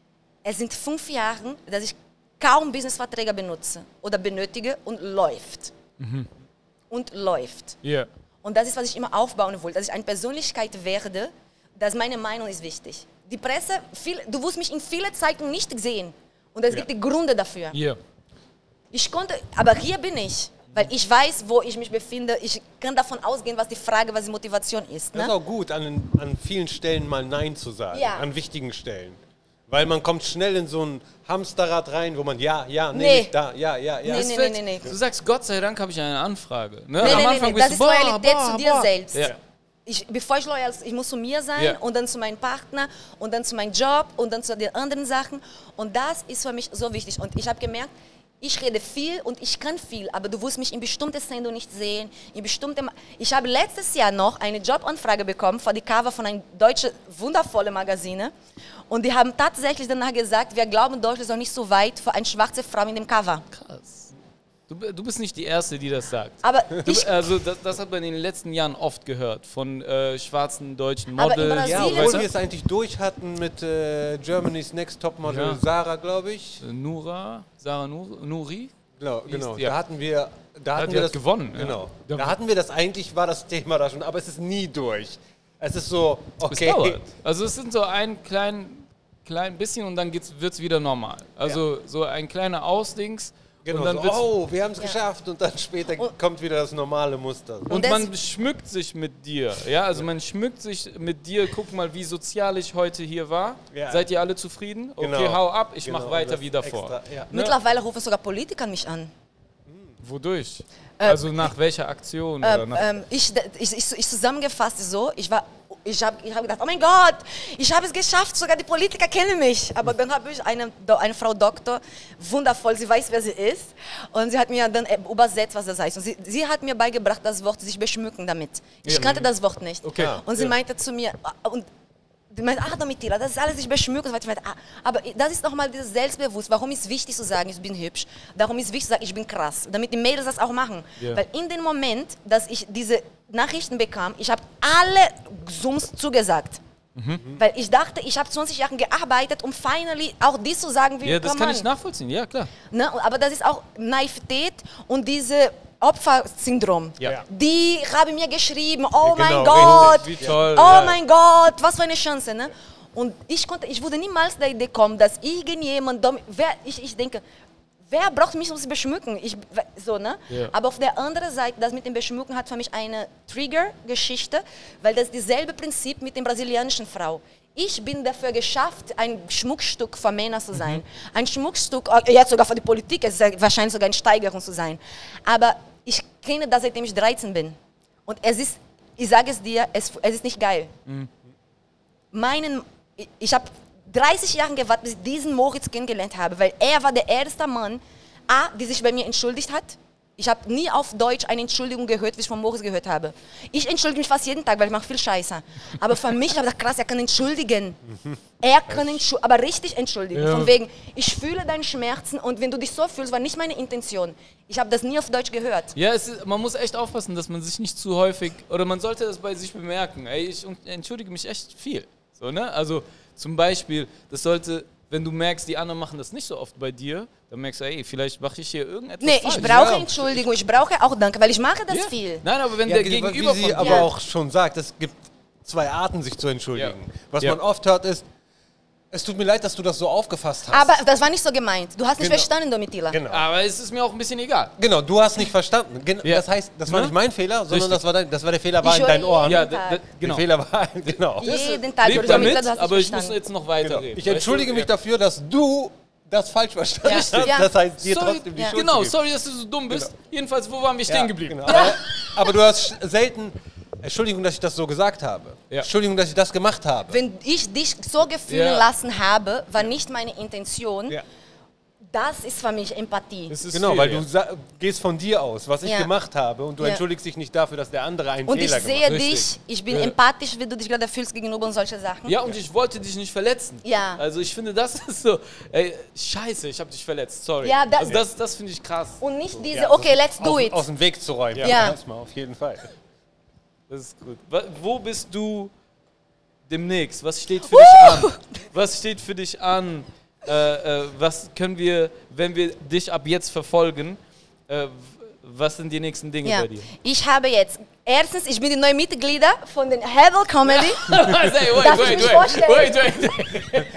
es sind fünf Jahre, dass ich kaum Businessverträge benutze oder benötige und läuft. Mhm. Und läuft.
Ja. Yeah.
Und das ist, was ich immer aufbauen wollte, dass ich eine Persönlichkeit werde, dass meine Meinung ist wichtig. Die Presse, viel, du wirst mich in vielen Zeitungen nicht sehen. Und es
Ja.
gibt die Gründe dafür.
Ja. Yeah.
Ich konnte, aber hier bin ich, weil ich weiß, wo ich mich befinde. Ich kann davon ausgehen, was die Frage, was die Motivation ist.
Das ist
Ne?
auch gut, an, an vielen Stellen mal Nein zu sagen.
Ja.
An wichtigen Stellen. Weil man kommt schnell in so ein Hamsterrad rein, wo man ja, ja, nee,
Nee.
nicht da, ja, ja, ja.
Nee,
Das
nee,
fällt-
nee, nee.
Du sagst, Gott sei Dank habe ich eine Anfrage. Ne?
Nee,
Am
nee, nee,
Anfang
nee.
bist
Das
du,
ist
boah,
Loyalität
boah,
zu dir
boah.
selbst.
Ja.
Ich, bevor ich loyal ich muss zu mir sein
Ja.
und dann zu meinem Partner und dann zu meinem Job und dann zu den anderen Sachen. Und das ist für mich so wichtig. Und ich habe gemerkt, ich rede viel und ich kann viel, aber du wirst mich in bestimmten Sendungen nicht sehen. In bestimmte Ma ich habe letztes Jahr noch eine Jobanfrage bekommen für die Cover von einem deutschen wundervollen Magazine. Und die haben tatsächlich danach gesagt, wir glauben, Deutschland ist noch nicht so weit für eine schwarze Frau in dem Cover.
Krass. Du, du bist nicht die Erste, die das sagt.
Aber
Du,
ich,
also das, das hat man in den letzten Jahren oft gehört von äh, schwarzen deutschen
Aber in
Models.
Ja,
Brasilien-
obwohl
weißt
wir es eigentlich durch hatten mit äh, Germany's Next Topmodel
Ja.
Sarah, glaube ich.
du? Nura, Sarah Nur, Nuri.
Genau,
Hieß-
genau.
ja.
Da hatten wir, da hatten
die
wir
hat
das
gewonnen, ja.
Genau.
Ja.
Da hatten wir das eigentlich, war das Thema da schon, aber es ist nie durch. Es ist so,
Es
okay.
dauert. Also es sind so ein klein, klein bisschen und dann wird es wieder normal. Also so ein kleiner Ausdings.
Genau,
und dann
so,
wird's,
oh, wir haben es
Ja.
geschafft und dann später
Und-
kommt wieder das normale Muster.
Und
Und
man
das-
schmückt sich mit dir. Ja, also man schmückt sich mit dir. Guck mal, wie sozial ich heute hier war.
Ja.
Seid ihr alle zufrieden? Okay,
Genau.
hau ab, ich
Genau,
mach weiter
das
wie davor.
extra, ja.
Ne?
mittlerweile rufen sogar Politiker mich an.
Wodurch? also nach welcher Aktion? oder
Ähm,
nach
ähm, ich, ich, ich, ich zusammengefasst so, ich war, ich habe ich hab gedacht, oh mein Gott, ich habe es geschafft, sogar die Politiker kennen mich. Aber dann habe ich eine, eine Frau Doktor, wundervoll, sie weiß, wer sie ist. Und sie hat mir dann übersetzt, was das heißt. Und sie, sie hat mir beigebracht, das Wort sich beschmücken damit. Ich
Ja.
kannte das Wort nicht.
Okay.
Und sie
Ja.
meinte zu mir, und die meinte, ach Domitila, das ist alles sich beschmücken. Und so weiter. Aber das ist nochmal dieses Selbstbewusst. Warum ist es wichtig zu sagen, ich bin hübsch? Darum ist es wichtig zu sagen, ich bin krass. Damit die Mädels das auch machen.
Ja.
Weil in dem Moment, dass ich diese Nachrichten bekam, ich habe alle Zooms zugesagt.
Mhm.
Weil ich dachte, ich habe zwanzig Jahre gearbeitet, um finally auch dies zu sagen, wie
ja, das
kann
kann
man.
ich nachvollziehen. Ja, klar.
Ne? Aber das ist auch Naivität und diese Opfersyndrom.
Ja.
Die haben mir geschrieben, oh
Ja, genau,
mein Gott,
Wie toll.
oh
ja.
mein Gott, was für eine Chance. Ne? Und ich, konnte, ich würde niemals der Idee kommen, dass irgendjemand, dom- wer, ich, ich denke, wer braucht mich, um zu beschmücken? Ich, so, ne?
Ja.
Aber auf der anderen Seite, das mit dem Beschmücken hat für mich eine Trigger-Geschichte, weil das ist dasselbe Prinzip mit der brasilianischen Frau. Ich bin dafür geschafft, ein Schmuckstück für Männer zu sein. Ein Schmuckstück, äh, jetzt sogar für die Politik, es ist ja wahrscheinlich sogar eine Steigerung zu sein. Aber ich kenne das, seitdem ich dreizehn bin. Und es ist, ich sage es dir, es, es ist nicht geil.
Mhm.
Meinen, ich, ich habe dreißig Jahre gewartet, bis ich diesen Moritz kennengelernt habe, weil er war der erste Mann, A, der sich bei mir entschuldigt hat Ich habe nie auf Deutsch eine Entschuldigung gehört, wie ich von Moritz gehört habe. Ich entschuldige mich fast jeden Tag, weil ich mache viel Scheiße. Aber für mich habe ich gedacht, krass, er kann entschuldigen. Er kann entschuldigen, aber richtig entschuldigen.
Ja.
Von wegen, ich fühle deine Schmerzen und wenn du dich so fühlst, war nicht meine Intention. Ich habe das nie auf Deutsch gehört.
Ja, es ist, man muss echt aufpassen, dass man sich nicht zu häufig, oder man sollte das bei sich bemerken. Ey, ich entschuldige mich echt viel. So, ne? Also zum Beispiel, das sollte, wenn du merkst, die anderen machen das nicht so oft bei dir, dann merkst du, ey, vielleicht mache ich hier irgendetwas
Nee,
falsch.
ich brauche
Ja.
Entschuldigung, ich brauche auch Danke, weil ich mache das
Ja.
viel.
Nein, aber wenn
Ja,
der
wie
Gegenüber
sie
von dir...
aber
Ja.
auch schon sagt, es gibt zwei Arten, sich zu entschuldigen.
Ja.
Was
Ja.
man oft hört ist, es tut mir leid, dass du das so aufgefasst hast.
Aber das war nicht so gemeint. Du hast nicht
Genau.
verstanden, Domitila.
Genau.
Aber es ist mir auch ein bisschen egal.
Genau, du hast nicht verstanden. Gen
Ja.
Das heißt, das war
Ne?
nicht mein Fehler, sondern
Richtig.
das war, dein, das war der Fehler war
Ich
in
höre
deinen Ohren.
Ja,
jeden
da,
Tag.
da,
Der
genau.
Fehler war, genau.
Jeden Tag.
Leb
oder Domitila,
damit,
du hast
aber
nicht
ich muss
verstanden.
jetzt noch
genau.
weiterreden.
Ich entschuldige mich dafür, dass du das falsch verstanden
Ja.
hast.
Ja.
Das heißt, dir
Sorry,
trotzdem die
ja.
Schuld
genau,
zu geben.
sorry, dass du so dumm bist.
Genau.
Jedenfalls, wo waren wir
Ja,
stehen geblieben?
Genau. Aber, aber du hast selten, Entschuldigung, dass ich das so gesagt habe.
Ja.
Entschuldigung, dass ich das gemacht habe.
Wenn ich dich so gefühlen
Ja.
lassen habe, war nicht meine Intention.
Ja.
Das ist für mich Empathie.
Das ist
Genau,
viel,
weil
ja.
du sa- gehst von dir aus, was ich
Ja.
gemacht habe und du
Ja.
entschuldigst dich nicht dafür, dass der andere einen
Und ich
Fehler
sehe
gemacht hat.
Richtig.
dich, ich bin
Ja.
empathisch, wie du dich gerade fühlst gegenüber und solche Sachen.
Ja, und ich wollte dich nicht verletzen.
Ja.
Also ich finde, das ist so, ey, scheiße, ich habe dich verletzt, sorry.
Ja, da-
also das, das finde ich krass.
Und nicht diese,
Ja,
okay, let's do
aus,
it.
Aus dem Weg zu räumen.
Ja.
Erstmal, auf jeden Fall.
Das ist gut. Wa- Wo bist du demnächst? Was steht für dich an? Was steht für dich an? Äh, äh, was können wir, wenn wir dich ab jetzt verfolgen, äh, w- was sind die nächsten Dinge
Ja.
bei dir?
Ich habe jetzt, erstens, ich bin die neue Mitglieder von den Hebel Comedy.
Hey, wait,
Darf ich
wait,
mich
wait,
vorstellen?
wait, wait.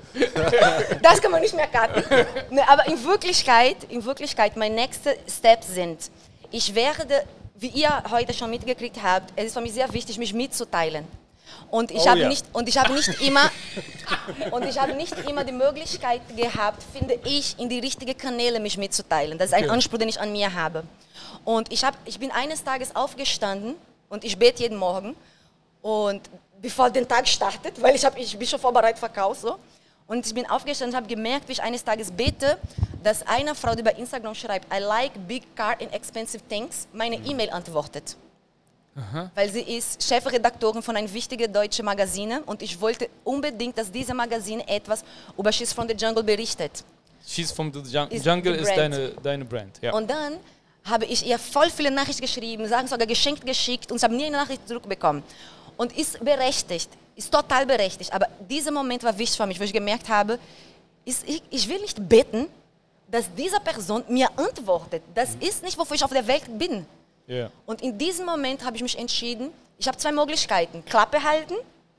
Das kann man nicht mehr cutten. Ne, aber in Wirklichkeit, in Wirklichkeit, mein nächster Step sind, ich werde, wie ihr heute schon mitgekriegt habt, es ist für mich sehr wichtig, mich mitzuteilen. Und ich
Oh
habe
ja.
nicht, und ich habe nicht immer, und ich habe nicht immer die Möglichkeit gehabt, finde ich, in die richtigen Kanäle mich mitzuteilen. Das ist ein Anspruch, den ich an mir habe. Und ich, hab, ich bin eines Tages aufgestanden und ich bete jeden Morgen. Und bevor der Tag startet, weil ich, hab, ich bin schon vorbereitet verkauft. So. Und ich bin aufgestanden und habe gemerkt, wie ich eines Tages bete, dass eine Frau, die bei Instagram schreibt, I like big car and expensive things, meine E-Mail antwortet. Weil sie ist Chefredaktorin von einem wichtigen deutschen Magazin und ich wollte unbedingt, dass diese Magazin etwas über She's from the Jungle berichtet.
She's from the Jun
Ist
Jungle
die
ist
Brand.
deine, deine Brand. Ja.
Und dann habe ich ihr voll viele Nachrichten geschrieben, sagen sogar geschenkt geschickt und ich habe nie eine Nachricht zurückbekommen. Und ist berechtigt, ist total berechtigt. Aber dieser Moment war wichtig für mich, wo ich gemerkt habe, ist, ich, ich will nicht beten, dass diese Person mir antwortet. Das ist nicht, wofür ich auf der Welt bin.
Ja.
Und in diesem Moment habe ich mich entschieden, ich habe zwei Möglichkeiten. Klappe halten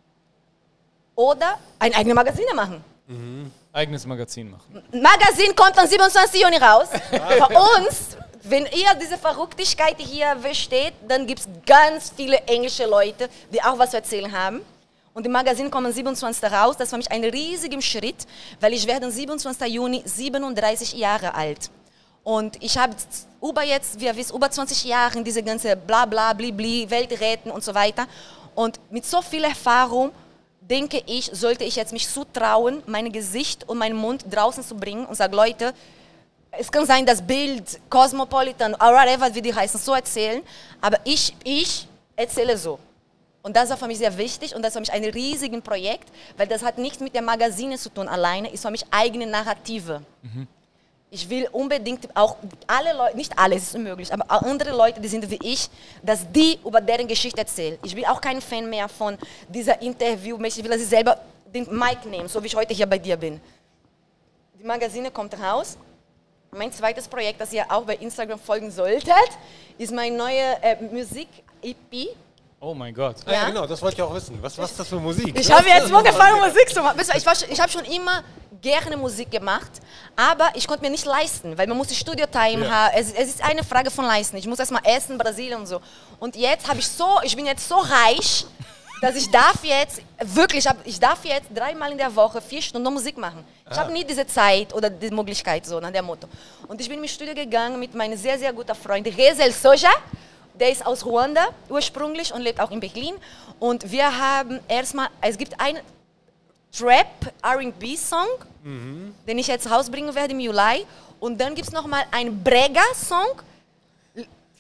oder ein eigenes Magazin machen.
Eigenes Magazin machen.
Magazin kommt am siebenundzwanzigsten Juni raus. Für uns, wenn ihr diese Verrücktigkeit hier versteht, dann gibt es ganz viele englische Leute, die auch was zu erzählen haben. Und im Magazin kommt am siebenundzwanzigsten raus. Das war für mich ein riesiger Schritt, weil ich werde am siebenundzwanzigsten Juni siebenunddreißig Jahre alt. Und ich habe über jetzt, wie ihr wisst, über zwanzig Jahre diese ganze Blabla, Blibli, Welt retten und so weiter. Und mit so viel Erfahrung denke ich, sollte ich jetzt mich zutrauen, mein Gesicht und meinen Mund draußen zu bringen und sagen, Leute, es kann sein, das Bild, Cosmopolitan, or whatever, wie die heißen, so erzählen, aber ich, ich erzähle so. Und das war für mich sehr wichtig und das war für mich ein riesiges Projekt, weil das hat nichts mit der Magazine zu tun alleine, ist für mich eigene Narrative. Mhm. Ich will unbedingt auch alle Leute, nicht alle, es ist unmöglich, aber auch andere Leute, die sind wie ich, dass die über deren Geschichte erzählen. Ich bin auch kein Fan mehr von dieser Interview, ich will, dass ich selber den Mic nehme, so wie ich heute hier bei dir bin. Die Magazine kommt raus. Mein zweites Projekt, das ihr auch bei Instagram folgen solltet, ist meine neue äh, Musik-E P.
Oh mein Gott.
Ja,
Ja.
genau, das wollte ich auch wissen. Was, was ist das für Musik?
Ich habe jetzt angefangen, Musik zu machen. Ich, war schon- ich habe schon immer gerne Musik gemacht, aber ich konnte mir nicht leisten, weil man muss die Studio-Time
Ja.
haben. Es, es ist eine Frage von leisten. Ich muss erstmal essen, Brasilien und so. Und jetzt habe ich so, ich bin jetzt so reich, dass ich darf jetzt, wirklich, ich darf jetzt dreimal in der Woche vier Stunden Musik machen. Ich habe nie diese Zeit oder die Möglichkeit, so nach dem Motto. Und ich bin ins Studio gegangen mit meinem sehr, sehr guten Freund Rezel Soja. Der ist aus Ruanda ursprünglich und lebt auch in Berlin. Und wir haben erstmal, es gibt einen Trap R and B-Song, den ich jetzt rausbringen werde im Juli. Und dann gibt es nochmal einen Brega-Song,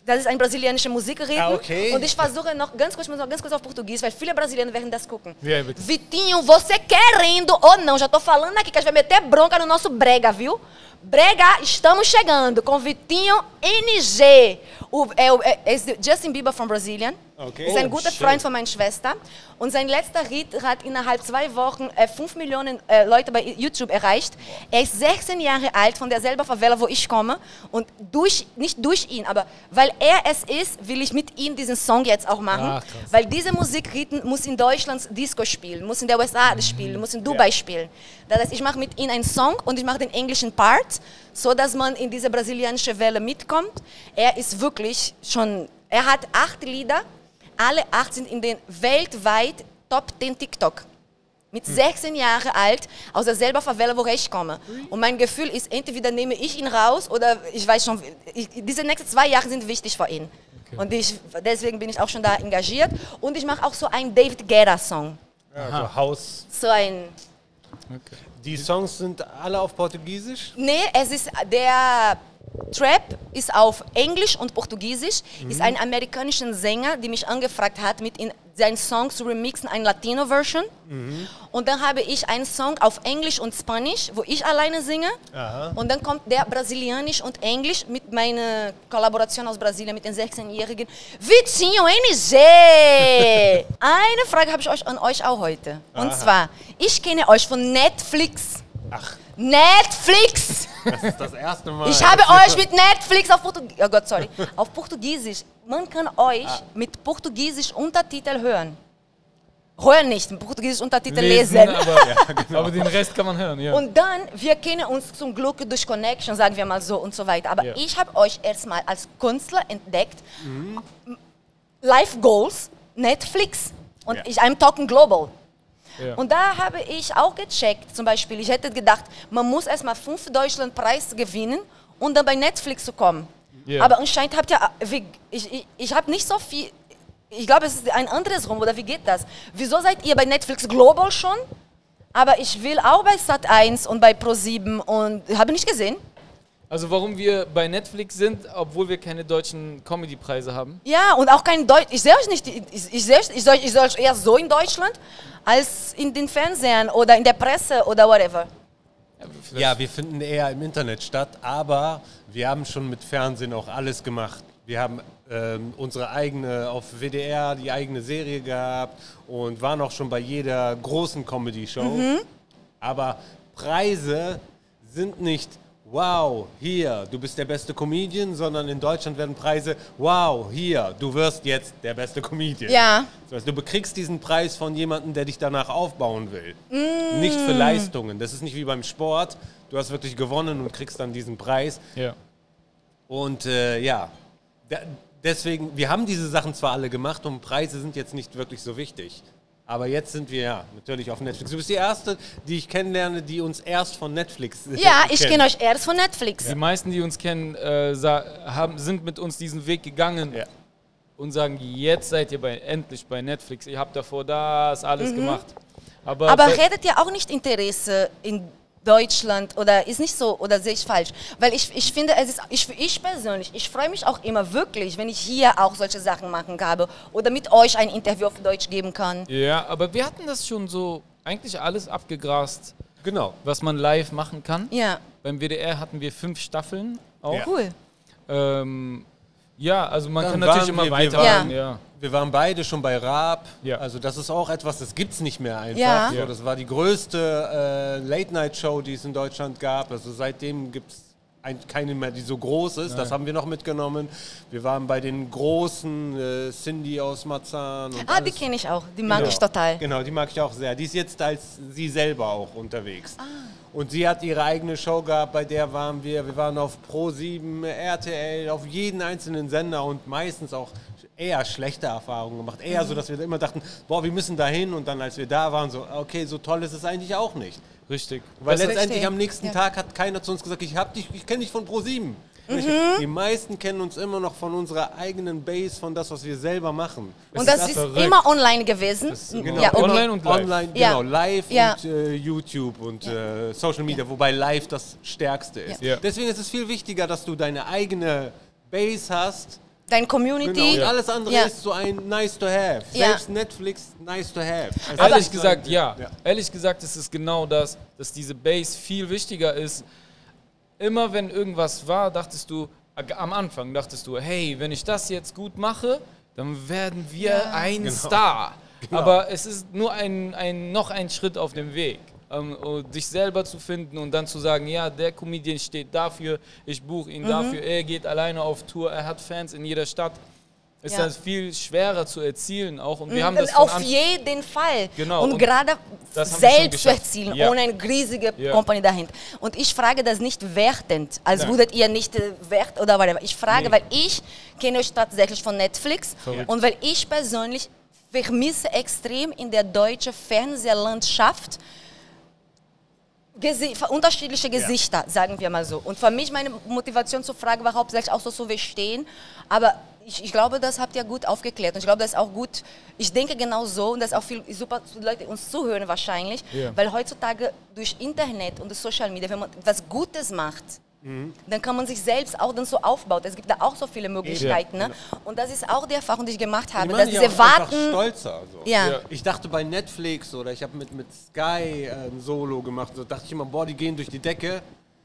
Das ist ein brasilianischer Musikrhythmus.
Ah, okay.
Und ich versuche noch ganz kurz, noch ganz kurz auf Português, weil viele Brasilianos werden das gucken.
Ja, bitte.
Vitinho, você querendo ou não, já tô falando aqui que a gente vai meter bronca no nosso brega, viu? Brega, estamos chegando com Vitinho N G. O, é, é, é Justin Bieber from Brazilian.
Okay.
Ist ein
Oh,
guter
schön.
Freund von meiner Schwester. Und sein letzter Hit hat innerhalb zwei Wochen äh, fünf Millionen äh, Leute bei YouTube erreicht. Er ist sechzehn Jahre alt, von derselben Favela, wo ich komme. Und durch, nicht durch ihn, aber weil er es ist, will ich mit ihm diesen Song jetzt auch machen.
Ach, krass.
Weil diese Musikrhythmen muss in Deutschland Disco spielen, muss in der U S A spielen, muss in Dubai spielen. Das heißt, ich mache mit ihm einen Song und ich mache den englischen Part, so dass man in diese brasilianische Welle mitkommt. Er ist wirklich schon, er hat acht Lieder, alle acht sind in den weltweit Top zehn TikTok. Mit sechzehn Jahren alt, aus derselben Favela, wo ich komme. Und mein Gefühl ist, entweder nehme ich ihn raus oder ich weiß schon, ich, diese nächsten zwei Jahre sind wichtig für ihn. Okay. Und ich, deswegen bin ich auch schon da engagiert. Und ich mache auch so einen David Guetta-Song.
Ja, also Haus.
So ein...
Okay.
Die Songs sind alle auf Portugiesisch?
Nee, es ist der Trap ist auf Englisch und Portugiesisch. Mhm. Ist ein amerikanischer Sänger, der mich angefragt hat, mit in seinen Song zu remixen, eine Latino-Version. Mhm. Und dann habe ich einen Song auf Englisch und Spanisch, wo ich alleine singe. Aha. Und dann kommt der Brasilianisch und Englisch mit meiner Kollaboration aus Brasilien mit den sechzehnjährigen Vitinho N G. Eine Frage habe ich euch an euch auch heute. Und Aha. zwar, ich kenne euch von Netflix.
Ach.
Netflix!
Das ist das erste Mal.
Ich habe euch mit Netflix auf Portugiesisch, oh Gott, sorry, auf Portugiesisch. Man kann euch ah. mit Portugiesisch Untertitel hören. Hören nicht, mit Portugiesisch Untertitel lesen. lesen.
Aber, ja, genau. Aber den Rest kann man hören, ja.
Und dann, wir kennen uns zum Glück durch Connection, sagen wir mal so und so weiter. Aber ja. ich habe euch erstmal als Künstler entdeckt. Mhm. Life Goals, Netflix. Und ja. ich, I'm talking global. Ja. Und da habe ich auch gecheckt, zum Beispiel, ich hätte gedacht, man muss erstmal fünf Deutschlandpreise gewinnen und dann bei Netflix zu kommen. Ja. Aber anscheinend habt ihr, ich, ich, ich habe nicht so viel, ich glaube, es ist ein anderes rum, oder wie geht das? Wieso seid ihr bei Netflix Global schon? Aber ich will auch bei Sat eins und bei Pro sieben und habe nicht gesehen.
Also warum wir bei Netflix sind, obwohl wir keine deutschen Comedy-Preise haben?
Ja, und auch kein Deutsch. Ich sehe euch nicht, ich, ich sehe euch, ich soll, ich soll euch eher so in Deutschland, als in den Fernsehern oder in der Presse oder whatever.
Ja, ja, wir finden eher im Internet statt, aber wir haben schon mit Fernsehen auch alles gemacht. Wir haben ähm, unsere eigene, auf W D R die eigene Serie gehabt und waren auch schon bei jeder großen Comedy-Show. Mhm. Aber Preise sind nicht wow, hier, du bist der beste Comedian, sondern in Deutschland werden Preise, wow, hier, du wirst jetzt der beste Comedian.
Ja.
Das heißt, du bekriegst diesen Preis von jemandem, der dich danach aufbauen will. Mm. Nicht für Leistungen. Das ist nicht wie beim Sport. Du hast wirklich gewonnen und kriegst dann diesen Preis.
Ja.
Und äh, ja, deswegen, wir haben diese Sachen zwar alle gemacht und Preise sind jetzt nicht wirklich so wichtig. Aber jetzt sind wir ja natürlich auf Netflix. Du bist die Erste, die ich kennenlerne, die uns erst von Netflix äh,
Ja, ich kenne euch erst von Netflix.
Die meisten, die uns kennen, äh, haben, sind mit uns diesen Weg gegangen ja. und sagen, jetzt seid ihr bei, endlich bei Netflix. Ihr habt davor das alles mhm. gemacht. Aber,
Aber redet ihr auch nicht Interesse in Deutschland oder ist nicht so, oder sehe ich falsch? Weil ich, ich finde, es ist, ich, ich persönlich, ich freue mich auch immer wirklich, wenn ich hier auch solche Sachen machen habe oder mit euch ein Interview auf Deutsch geben kann.
Ja, aber wir hatten das schon so, eigentlich alles abgegrast,
genau,
was man live machen kann.
Ja.
Beim W D R hatten wir fünf Staffeln auch.
Ja.
Cool.
Ähm, ja, also man
Dann
kann natürlich immer
wir,
weiter.
Wir waren,
ja.
Ja.
wir waren beide schon bei Raab.
Ja.
Also das ist auch etwas, das gibt es nicht mehr einfach.
Ja.
So, das war die größte äh, Late-Night-Show, die es in Deutschland gab. Also seitdem gibt es keine mehr, die so groß ist. Nein. Das haben wir noch mitgenommen. Wir waren bei den großen, äh, Cindy aus Marzahn. Und
ah,
alles.
Die kenne ich auch. Die mag
genau.
ich total.
Genau, die mag ich auch sehr. Die ist jetzt als sie selber auch unterwegs. Ah. Und sie hat ihre eigene Show gehabt, bei der waren wir. Wir waren auf Pro sieben, R T L, auf jeden einzelnen Sender und meistens auch eher schlechte Erfahrungen gemacht. Eher mhm. so, dass wir immer dachten, boah, wir müssen da hin. Und dann, als wir da waren, so, okay, so toll ist es eigentlich auch nicht.
Richtig.
Weil
Was
letztendlich
richtig.
am nächsten
ja.
Tag hat keiner zu uns gesagt, ich, hab dich, ich kenne dich von Pro sieben.
Mhm.
Die meisten kennen uns immer noch von unserer eigenen Base, von das, was wir selber machen.
Und das, das ist verrückt. Immer online gewesen.
Genau.
Ja, okay.
Online und live.
Online,
ja.
genau, live
ja.
und äh, YouTube und
ja.
äh, Social Media,
ja.
wobei live das Stärkste ist.
Ja.
Deswegen ist es viel wichtiger, dass du deine eigene Base hast,
Dein Community.
Genau. Und alles andere
ja.
ist so ein nice to have.
Ja.
Selbst Netflix, nice to have. Es
Ehrlich
ist
gesagt,
ein-
ja.
ja.
Ehrlich gesagt ist es genau das, dass diese Base viel wichtiger ist. Immer wenn irgendwas war, dachtest du, äh, am Anfang dachtest du, hey, wenn ich das jetzt gut mache, dann werden wir
Ja.
ein
Genau.
Star.
Genau.
Aber es ist nur ein, ein, noch ein Schritt auf dem Weg. Ähm, und dich selber zu finden und dann zu sagen, ja, der Comedian steht dafür, ich buche ihn
Mhm.
dafür, er geht alleine auf Tour, er hat Fans in jeder Stadt. Ist
Ja.
das viel schwerer zu erzielen auch. Und wir haben
Mhm,
das von
auf
Anfang-
jeden Fall.
Genau,
Und,
und
gerade
das haben wir schon
selbst zu
geschafft.
erzielen,
Ja.
ohne eine riesige
Ja.
Company dahinter. Und ich frage das nicht wertend, als
Nein.
würdet ihr nicht äh, wert oder whatever. Ich frage,
Nee.
weil ich kenne euch tatsächlich von Netflix
Verrückt.
und weil ich persönlich vermisse extrem in der deutschen Fernsehlandschaft Gesi unterschiedliche Gesichter, sagen wir mal so. Und für mich meine Motivation zur Frage war hauptsächlich auch so zu verstehen, aber ich, ich glaube, das habt ihr gut aufgeklärt und ich glaube, das ist auch gut, ich denke genau so und das ist auch viel super für die Leute, die uns zuhören wahrscheinlich,
Ja.
weil heutzutage durch Internet und durch Social Media, wenn man etwas Gutes macht, dann kann man sich selbst auch dann so aufbauen. Es gibt da auch so viele Möglichkeiten. Ne? Und das ist auch die Erfahrung, die ich gemacht habe,
Die
dass
machen ja
diese
auch einfach
Warten...
stolzer. So.
Ja.
Ja.
Ich dachte bei Netflix oder ich habe mit, mit Sky äh, ein Solo gemacht, so dachte ich immer, boah, die gehen durch die Decke.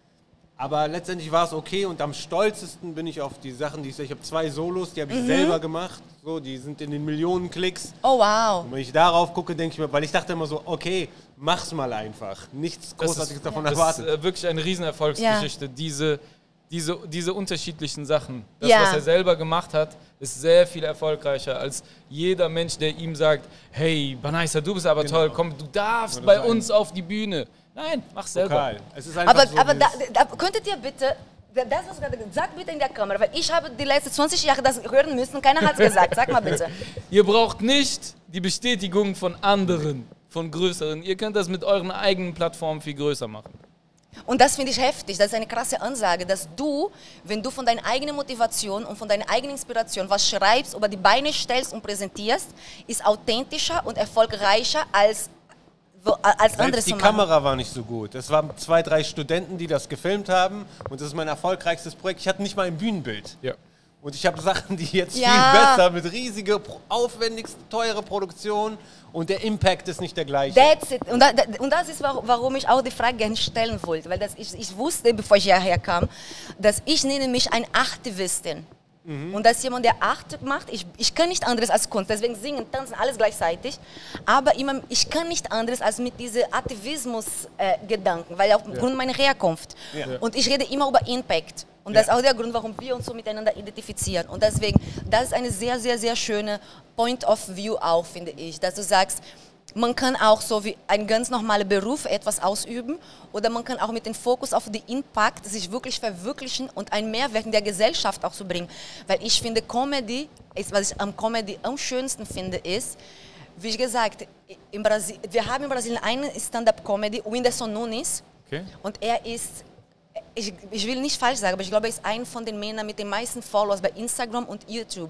Aber letztendlich war es okay und am stolzesten bin ich auf die Sachen, die ich ich habe zwei Solos, die habe ich selber gemacht, so, die sind in den Millionen Klicks.
Oh wow.
Und wenn ich darauf gucke, denke ich mir, weil ich dachte immer so, okay, mach's mal einfach. Nichts
Das
Großartiges
ist,
davon
das
erwartet.
ist äh, wirklich eine Riesenerfolgsgeschichte. Diese, diese, diese unterschiedlichen Sachen. Das,
Ja.
was er selber gemacht hat, ist sehr viel erfolgreicher als jeder Mensch, der ihm sagt, hey, Banaisa, du bist aber toll, komm, du darfst bei
sein.
uns auf die Bühne. Nein, mach selber.
Lokal. Es ist einfach
Aber,
so
aber da,
dieses-
da könntet ihr bitte, das, was du gerade gesagt hast, sag bitte in der Kamera, weil ich habe die letzten zwanzig Jahre das hören müssen, keiner hat es gesagt. Sag mal bitte.
Ihr braucht nicht die Bestätigung von anderen, von größeren. Ihr könnt das mit euren eigenen Plattformen viel größer machen.
Und das finde ich heftig, das ist eine krasse Ansage, dass du, wenn du von deiner eigenen Motivation und von deiner eigenen Inspiration was schreibst, über die Beine stellst und präsentierst, ist authentischer und erfolgreicher als, wo- als anderes
Selbst die
zu machen.
Kamera war nicht so gut. Es waren zwei, drei Studenten, die das gefilmt haben und das ist mein erfolgreichstes Projekt. Ich hatte nicht mal ein Bühnenbild.
Ja.
Und ich habe Sachen, die jetzt
Ja.
viel besser, mit riesige, pro- aufwendigste, teure Produktion und der Impact ist nicht der gleiche.
That's it. Und, da, da, und das ist, warum warum ich auch die Frage gerne stellen wollte. Weil das, ich, ich wusste, bevor ich hierher kam, dass ich nenne mich eine Aktivistin. Und das ist jemand, der Art macht. Ich, ich kann nicht anderes als Kunst. Deswegen singen, tanzen, alles gleichzeitig. Aber immer, ich kann nicht anderes als mit diesem Aktivismus-Gedanken, äh, weil aufgrund meiner Herkunft.
Ja.
Und ich rede immer über Impact. Und das ist auch der Grund, warum wir uns so miteinander identifizieren. Und deswegen, das ist eine sehr, sehr, sehr schöne Point of View auch, finde ich. Dass du sagst, man kann auch so wie ein ganz normaler Beruf etwas ausüben oder man kann auch mit dem Fokus auf den Impact sich wirklich verwirklichen und einen Mehrwert in der Gesellschaft auch zu bringen. Weil ich finde, Comedy, ist, was ich am Comedy am schönsten finde, ist, wie ich gesagt, in Brasil, wir haben in Brasilien einen Stand-up-Comedy, Whindersson Nunes,
Okay.
und er ist, ich, ich will nicht falsch sagen, aber ich glaube, er ist einer von den Männern mit den meisten Followers bei Instagram und YouTube.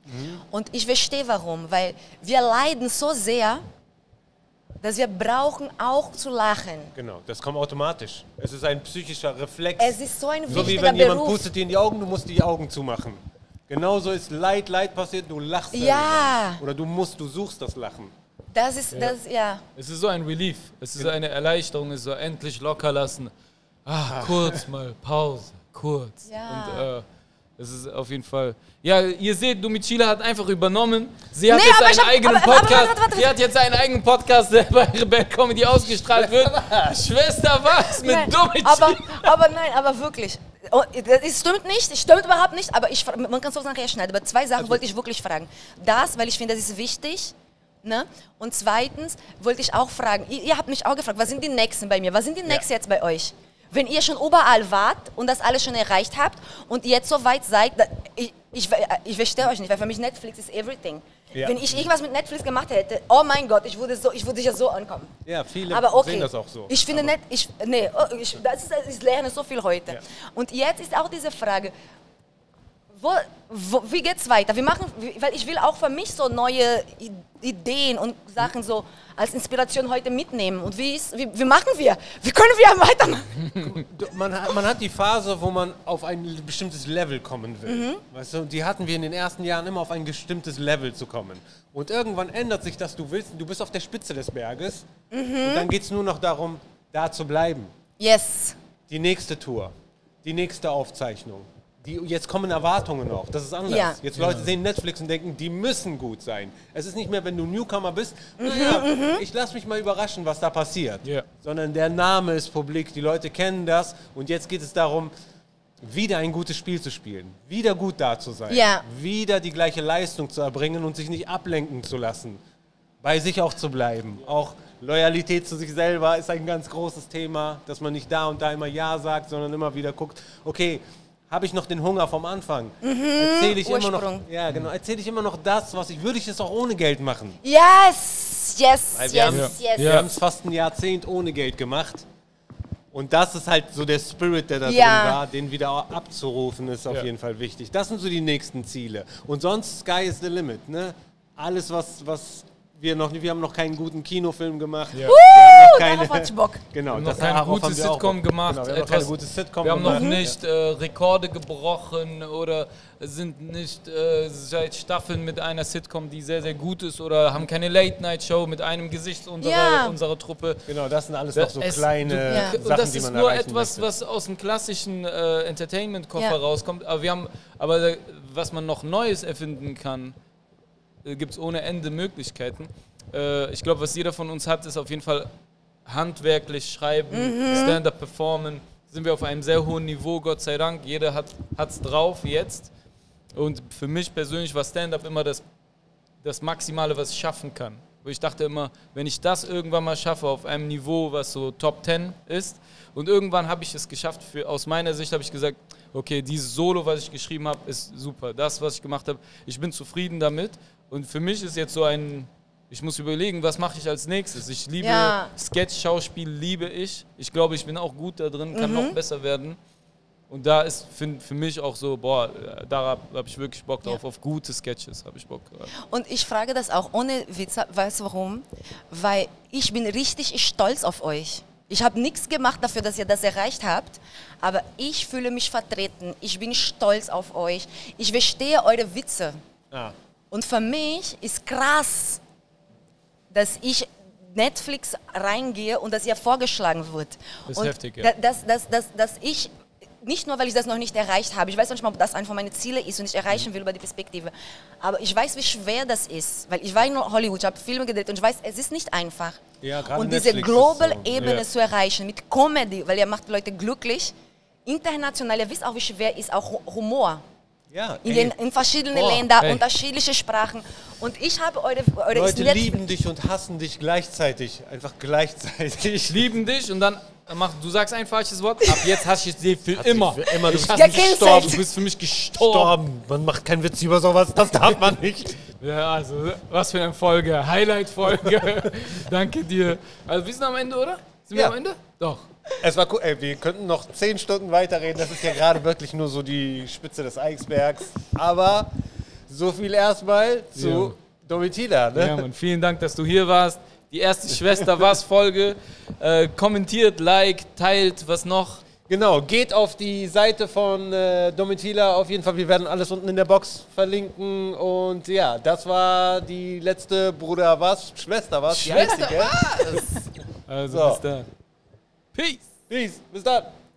Und ich verstehe warum, weil wir leiden so sehr, dass wir brauchen auch zu lachen.
Genau, das kommt automatisch. Es ist ein psychischer Reflex.
Es ist so ein
so wie
wichtiger
wenn jemand
Beruf.
pustet dir in die Augen, du musst die Augen zumachen. Genauso ist Leid, Leid passiert, du lachst.
Ja.
darüber. Oder du musst, du suchst das Lachen.
Das ist, das, ja.
Es ist so ein Relief, es ist eine Erleichterung, es ist so endlich locker lassen. Ah, kurz mal, Pause, kurz.
Ja.
Und äh, es ist auf jeden Fall. Ja, ihr seht, Domitila hat einfach übernommen. Sie hat
Nee,
jetzt
aber ich
einen
hab-
eigenen
aber- aber-
Podcast.
warte, warte, warte.
Sie hat jetzt einen eigenen Podcast, der bei Rebel Comedy ausgestrahlt wird. Schwester, was mit
Nein,
Domitila?
aber, aber nein, aber wirklich. Oh, das stimmt nicht, es stimmt überhaupt nicht, aber ich, man kann es auch nachher schneiden. Aber zwei Sachen wollte ich wirklich fragen. Das, weil ich finde, das ist wichtig. Ne? Und zweitens wollte ich auch fragen, ihr, ihr habt mich auch gefragt, was sind die Nächsten bei mir? Was sind die Nächsten jetzt bei euch? Wenn ihr schon überall wart und das alles schon erreicht habt und jetzt so weit seid, da, ich, ich, ich verstehe euch nicht, weil für mich Netflix ist everything.
Ja.
Wenn ich irgendwas mit Netflix gemacht hätte, oh mein Gott, ich würde, so, ich würde ja so ankommen.
Ja, viele
Aber okay.
sehen das auch so.
Ich finde
Aber
nicht, ich, nee, oh, ich, das ist, ich lerne so viel heute.
Ja.
Und jetzt ist auch diese Frage, Wo, wo, wie geht's weiter? Wir machen, weil ich will auch für mich so neue Ideen und Sachen so als Inspiration heute mitnehmen. Und wie, ist, wie, wie machen wir? Wie können wir weitermachen?
Man, hat- man hat die Phase, wo man auf ein bestimmtes Level kommen will.
Mhm.
Weißt du, die hatten wir in den ersten Jahren immer auf ein bestimmtes Level zu kommen. Und irgendwann ändert sich das, du willst, du bist auf der Spitze des Berges
Mhm.
und dann geht es nur noch darum, da zu bleiben.
Yes.
Die nächste Tour, die nächste Aufzeichnung. Die, jetzt kommen Erwartungen auch, das ist anders.
Ja.
Jetzt Leute sehen Netflix und denken, die müssen gut sein. Es ist nicht mehr, wenn du Newcomer bist, naja, ich lasse mich mal überraschen, was da passiert.
Ja.
Sondern der Name ist publik, die Leute kennen das und jetzt geht es darum, wieder ein gutes Spiel zu spielen, wieder gut da zu sein,
Ja.
wieder die gleiche Leistung zu erbringen und sich nicht ablenken zu lassen, bei sich auch zu bleiben. Auch Loyalität zu sich selber ist ein ganz großes Thema, dass man nicht da und da immer Ja sagt, sondern immer wieder guckt, okay, habe ich noch den Hunger vom Anfang? Erzähle ich immer noch,
Ursprung.
ja, genau, erzähle ich immer noch das, was ich, würde ich es auch ohne Geld machen?
Yes, yes,
Weil wir
yes,
haben-
yes.
Ja.
Wir haben es fast ein Jahrzehnt ohne Geld gemacht. Und das ist halt so der Spirit, der da
Ja.
drin war, den wieder abzurufen, ist auf
Ja.
jeden Fall wichtig. Das sind so die nächsten Ziele. Und sonst, Sky is the limit. Ne? Alles, was, was wir noch wir haben noch keinen guten Kinofilm gemacht.
Ja.
Wir haben noch
Darauf hatte ich Bock.
Genau,
Wir haben
das
noch keine
darauf
gute
haben wir auch
Sitcom
Bock.
gemacht.
Genau, wir haben noch
etwas,
keine gute Sitcom
wir haben noch
gemacht.
nicht äh, Rekorde gebrochen oder sind nicht äh, seit Staffeln mit einer Sitcom, die sehr, sehr gut ist oder haben keine Late-Night-Show mit einem Gesicht unserer,
Ja.
unserer Truppe.
Genau, das sind alles noch so
Es-
kleine
du-
Ja.
Sachen,
Und das
die
ist
man
nur
erreichen
etwas,
möchte.
was aus dem klassischen äh, Entertainment-Koffer
Ja.
rauskommt. Aber wir haben, aber äh, was man noch Neues erfinden kann, äh, gibt es ohne Ende Möglichkeiten. Äh, ich glaube, was jeder von uns hat, ist auf jeden Fall handwerklich schreiben, Stand-up performen. Sind wir auf einem sehr hohen Niveau, Gott sei Dank. Jeder hat es drauf jetzt. Und für mich persönlich war Stand-up immer das, das Maximale, was ich schaffen kann. Wo ich dachte immer, wenn ich das irgendwann mal schaffe auf einem Niveau, was so Top Ten ist, und irgendwann habe ich es geschafft, für, aus meiner Sicht habe ich gesagt, okay, dieses Solo, was ich geschrieben habe, ist super. Das, was ich gemacht habe, ich bin zufrieden damit. Und für mich ist jetzt so ein, ich muss überlegen, was mache ich als nächstes. Ich liebe
Ja.
Sketch, Schauspiel, liebe ich. Ich glaube, ich bin auch gut da drin, kann noch besser werden. Und da ist für, für mich auch so, boah, da habe ich wirklich Bock drauf,
Ja.
auf gute Sketches habe ich Bock drauf.
Und ich frage das auch ohne Witz, weißt du warum? Weil ich bin richtig stolz auf euch. Ich habe nichts gemacht dafür, dass ihr das erreicht habt, aber ich fühle mich vertreten. Ich bin stolz auf euch. Ich verstehe eure Witze.
Ah.
Und für mich ist krass, dass ich Netflix reingehe und dass ihr vorgeschlagen wird.
Das ist
und
heftig, ja.
da- dass, dass, dass, dass ich, nicht nur, weil ich das noch nicht erreicht habe, ich weiß manchmal, ob das einfach meine Ziele ist und ich erreichen will über die Perspektive, aber ich weiß, wie schwer das ist, weil ich war in Hollywood, ich habe Filme gedreht und ich weiß, es ist nicht einfach.
Ja, gerade
und diese
Netflix ist
Global-Ebene
Ja.
zu erreichen mit Comedy, weil ihr macht Leute glücklich, international, ihr wisst auch, wie schwer ist auch Hu- Humor.
Ja,
In,
ey,
den, in verschiedenen
Boah,
Ländern,
ey.
unterschiedliche Sprachen. Und ich habe eure, eure
Leute
ist
lieben dich und hassen dich gleichzeitig. Einfach gleichzeitig.
Lieben dich und dann mach, du sagst ein falsches Wort, ab jetzt hasse ich dich für immer.
für immer, du
ich
bist
hasse dich
gecancelt.
gestorben, du bist für mich gestorben.
Gestorben. Man macht keinen Witz über sowas, das darf man nicht.
Ja, also, was für eine Folge, Highlight-Folge. Danke dir. Also, wir sind am Ende, oder? Sind wir
Ja.
am Ende? Doch.
Es war cool. Ey, wir könnten noch zehn Stunden weiterreden. Das ist ja gerade wirklich nur so die Spitze des Eisbergs. Aber so viel erstmal zu
Ja.
Domitila. Ne?
Ja, Mann, vielen Dank, dass du hier warst. Die erste Schwester was Folge. Äh, kommentiert, liked, teilt, was noch?
Genau, geht auf die Seite von äh, Domitila. Auf jeden Fall, wir werden alles unten in der Box verlinken. Und ja, das war die letzte Bruder was, Schwester was, die
Schwester
einzige.
Also,
So.
bis dann. Peace.
Peace, bis dann.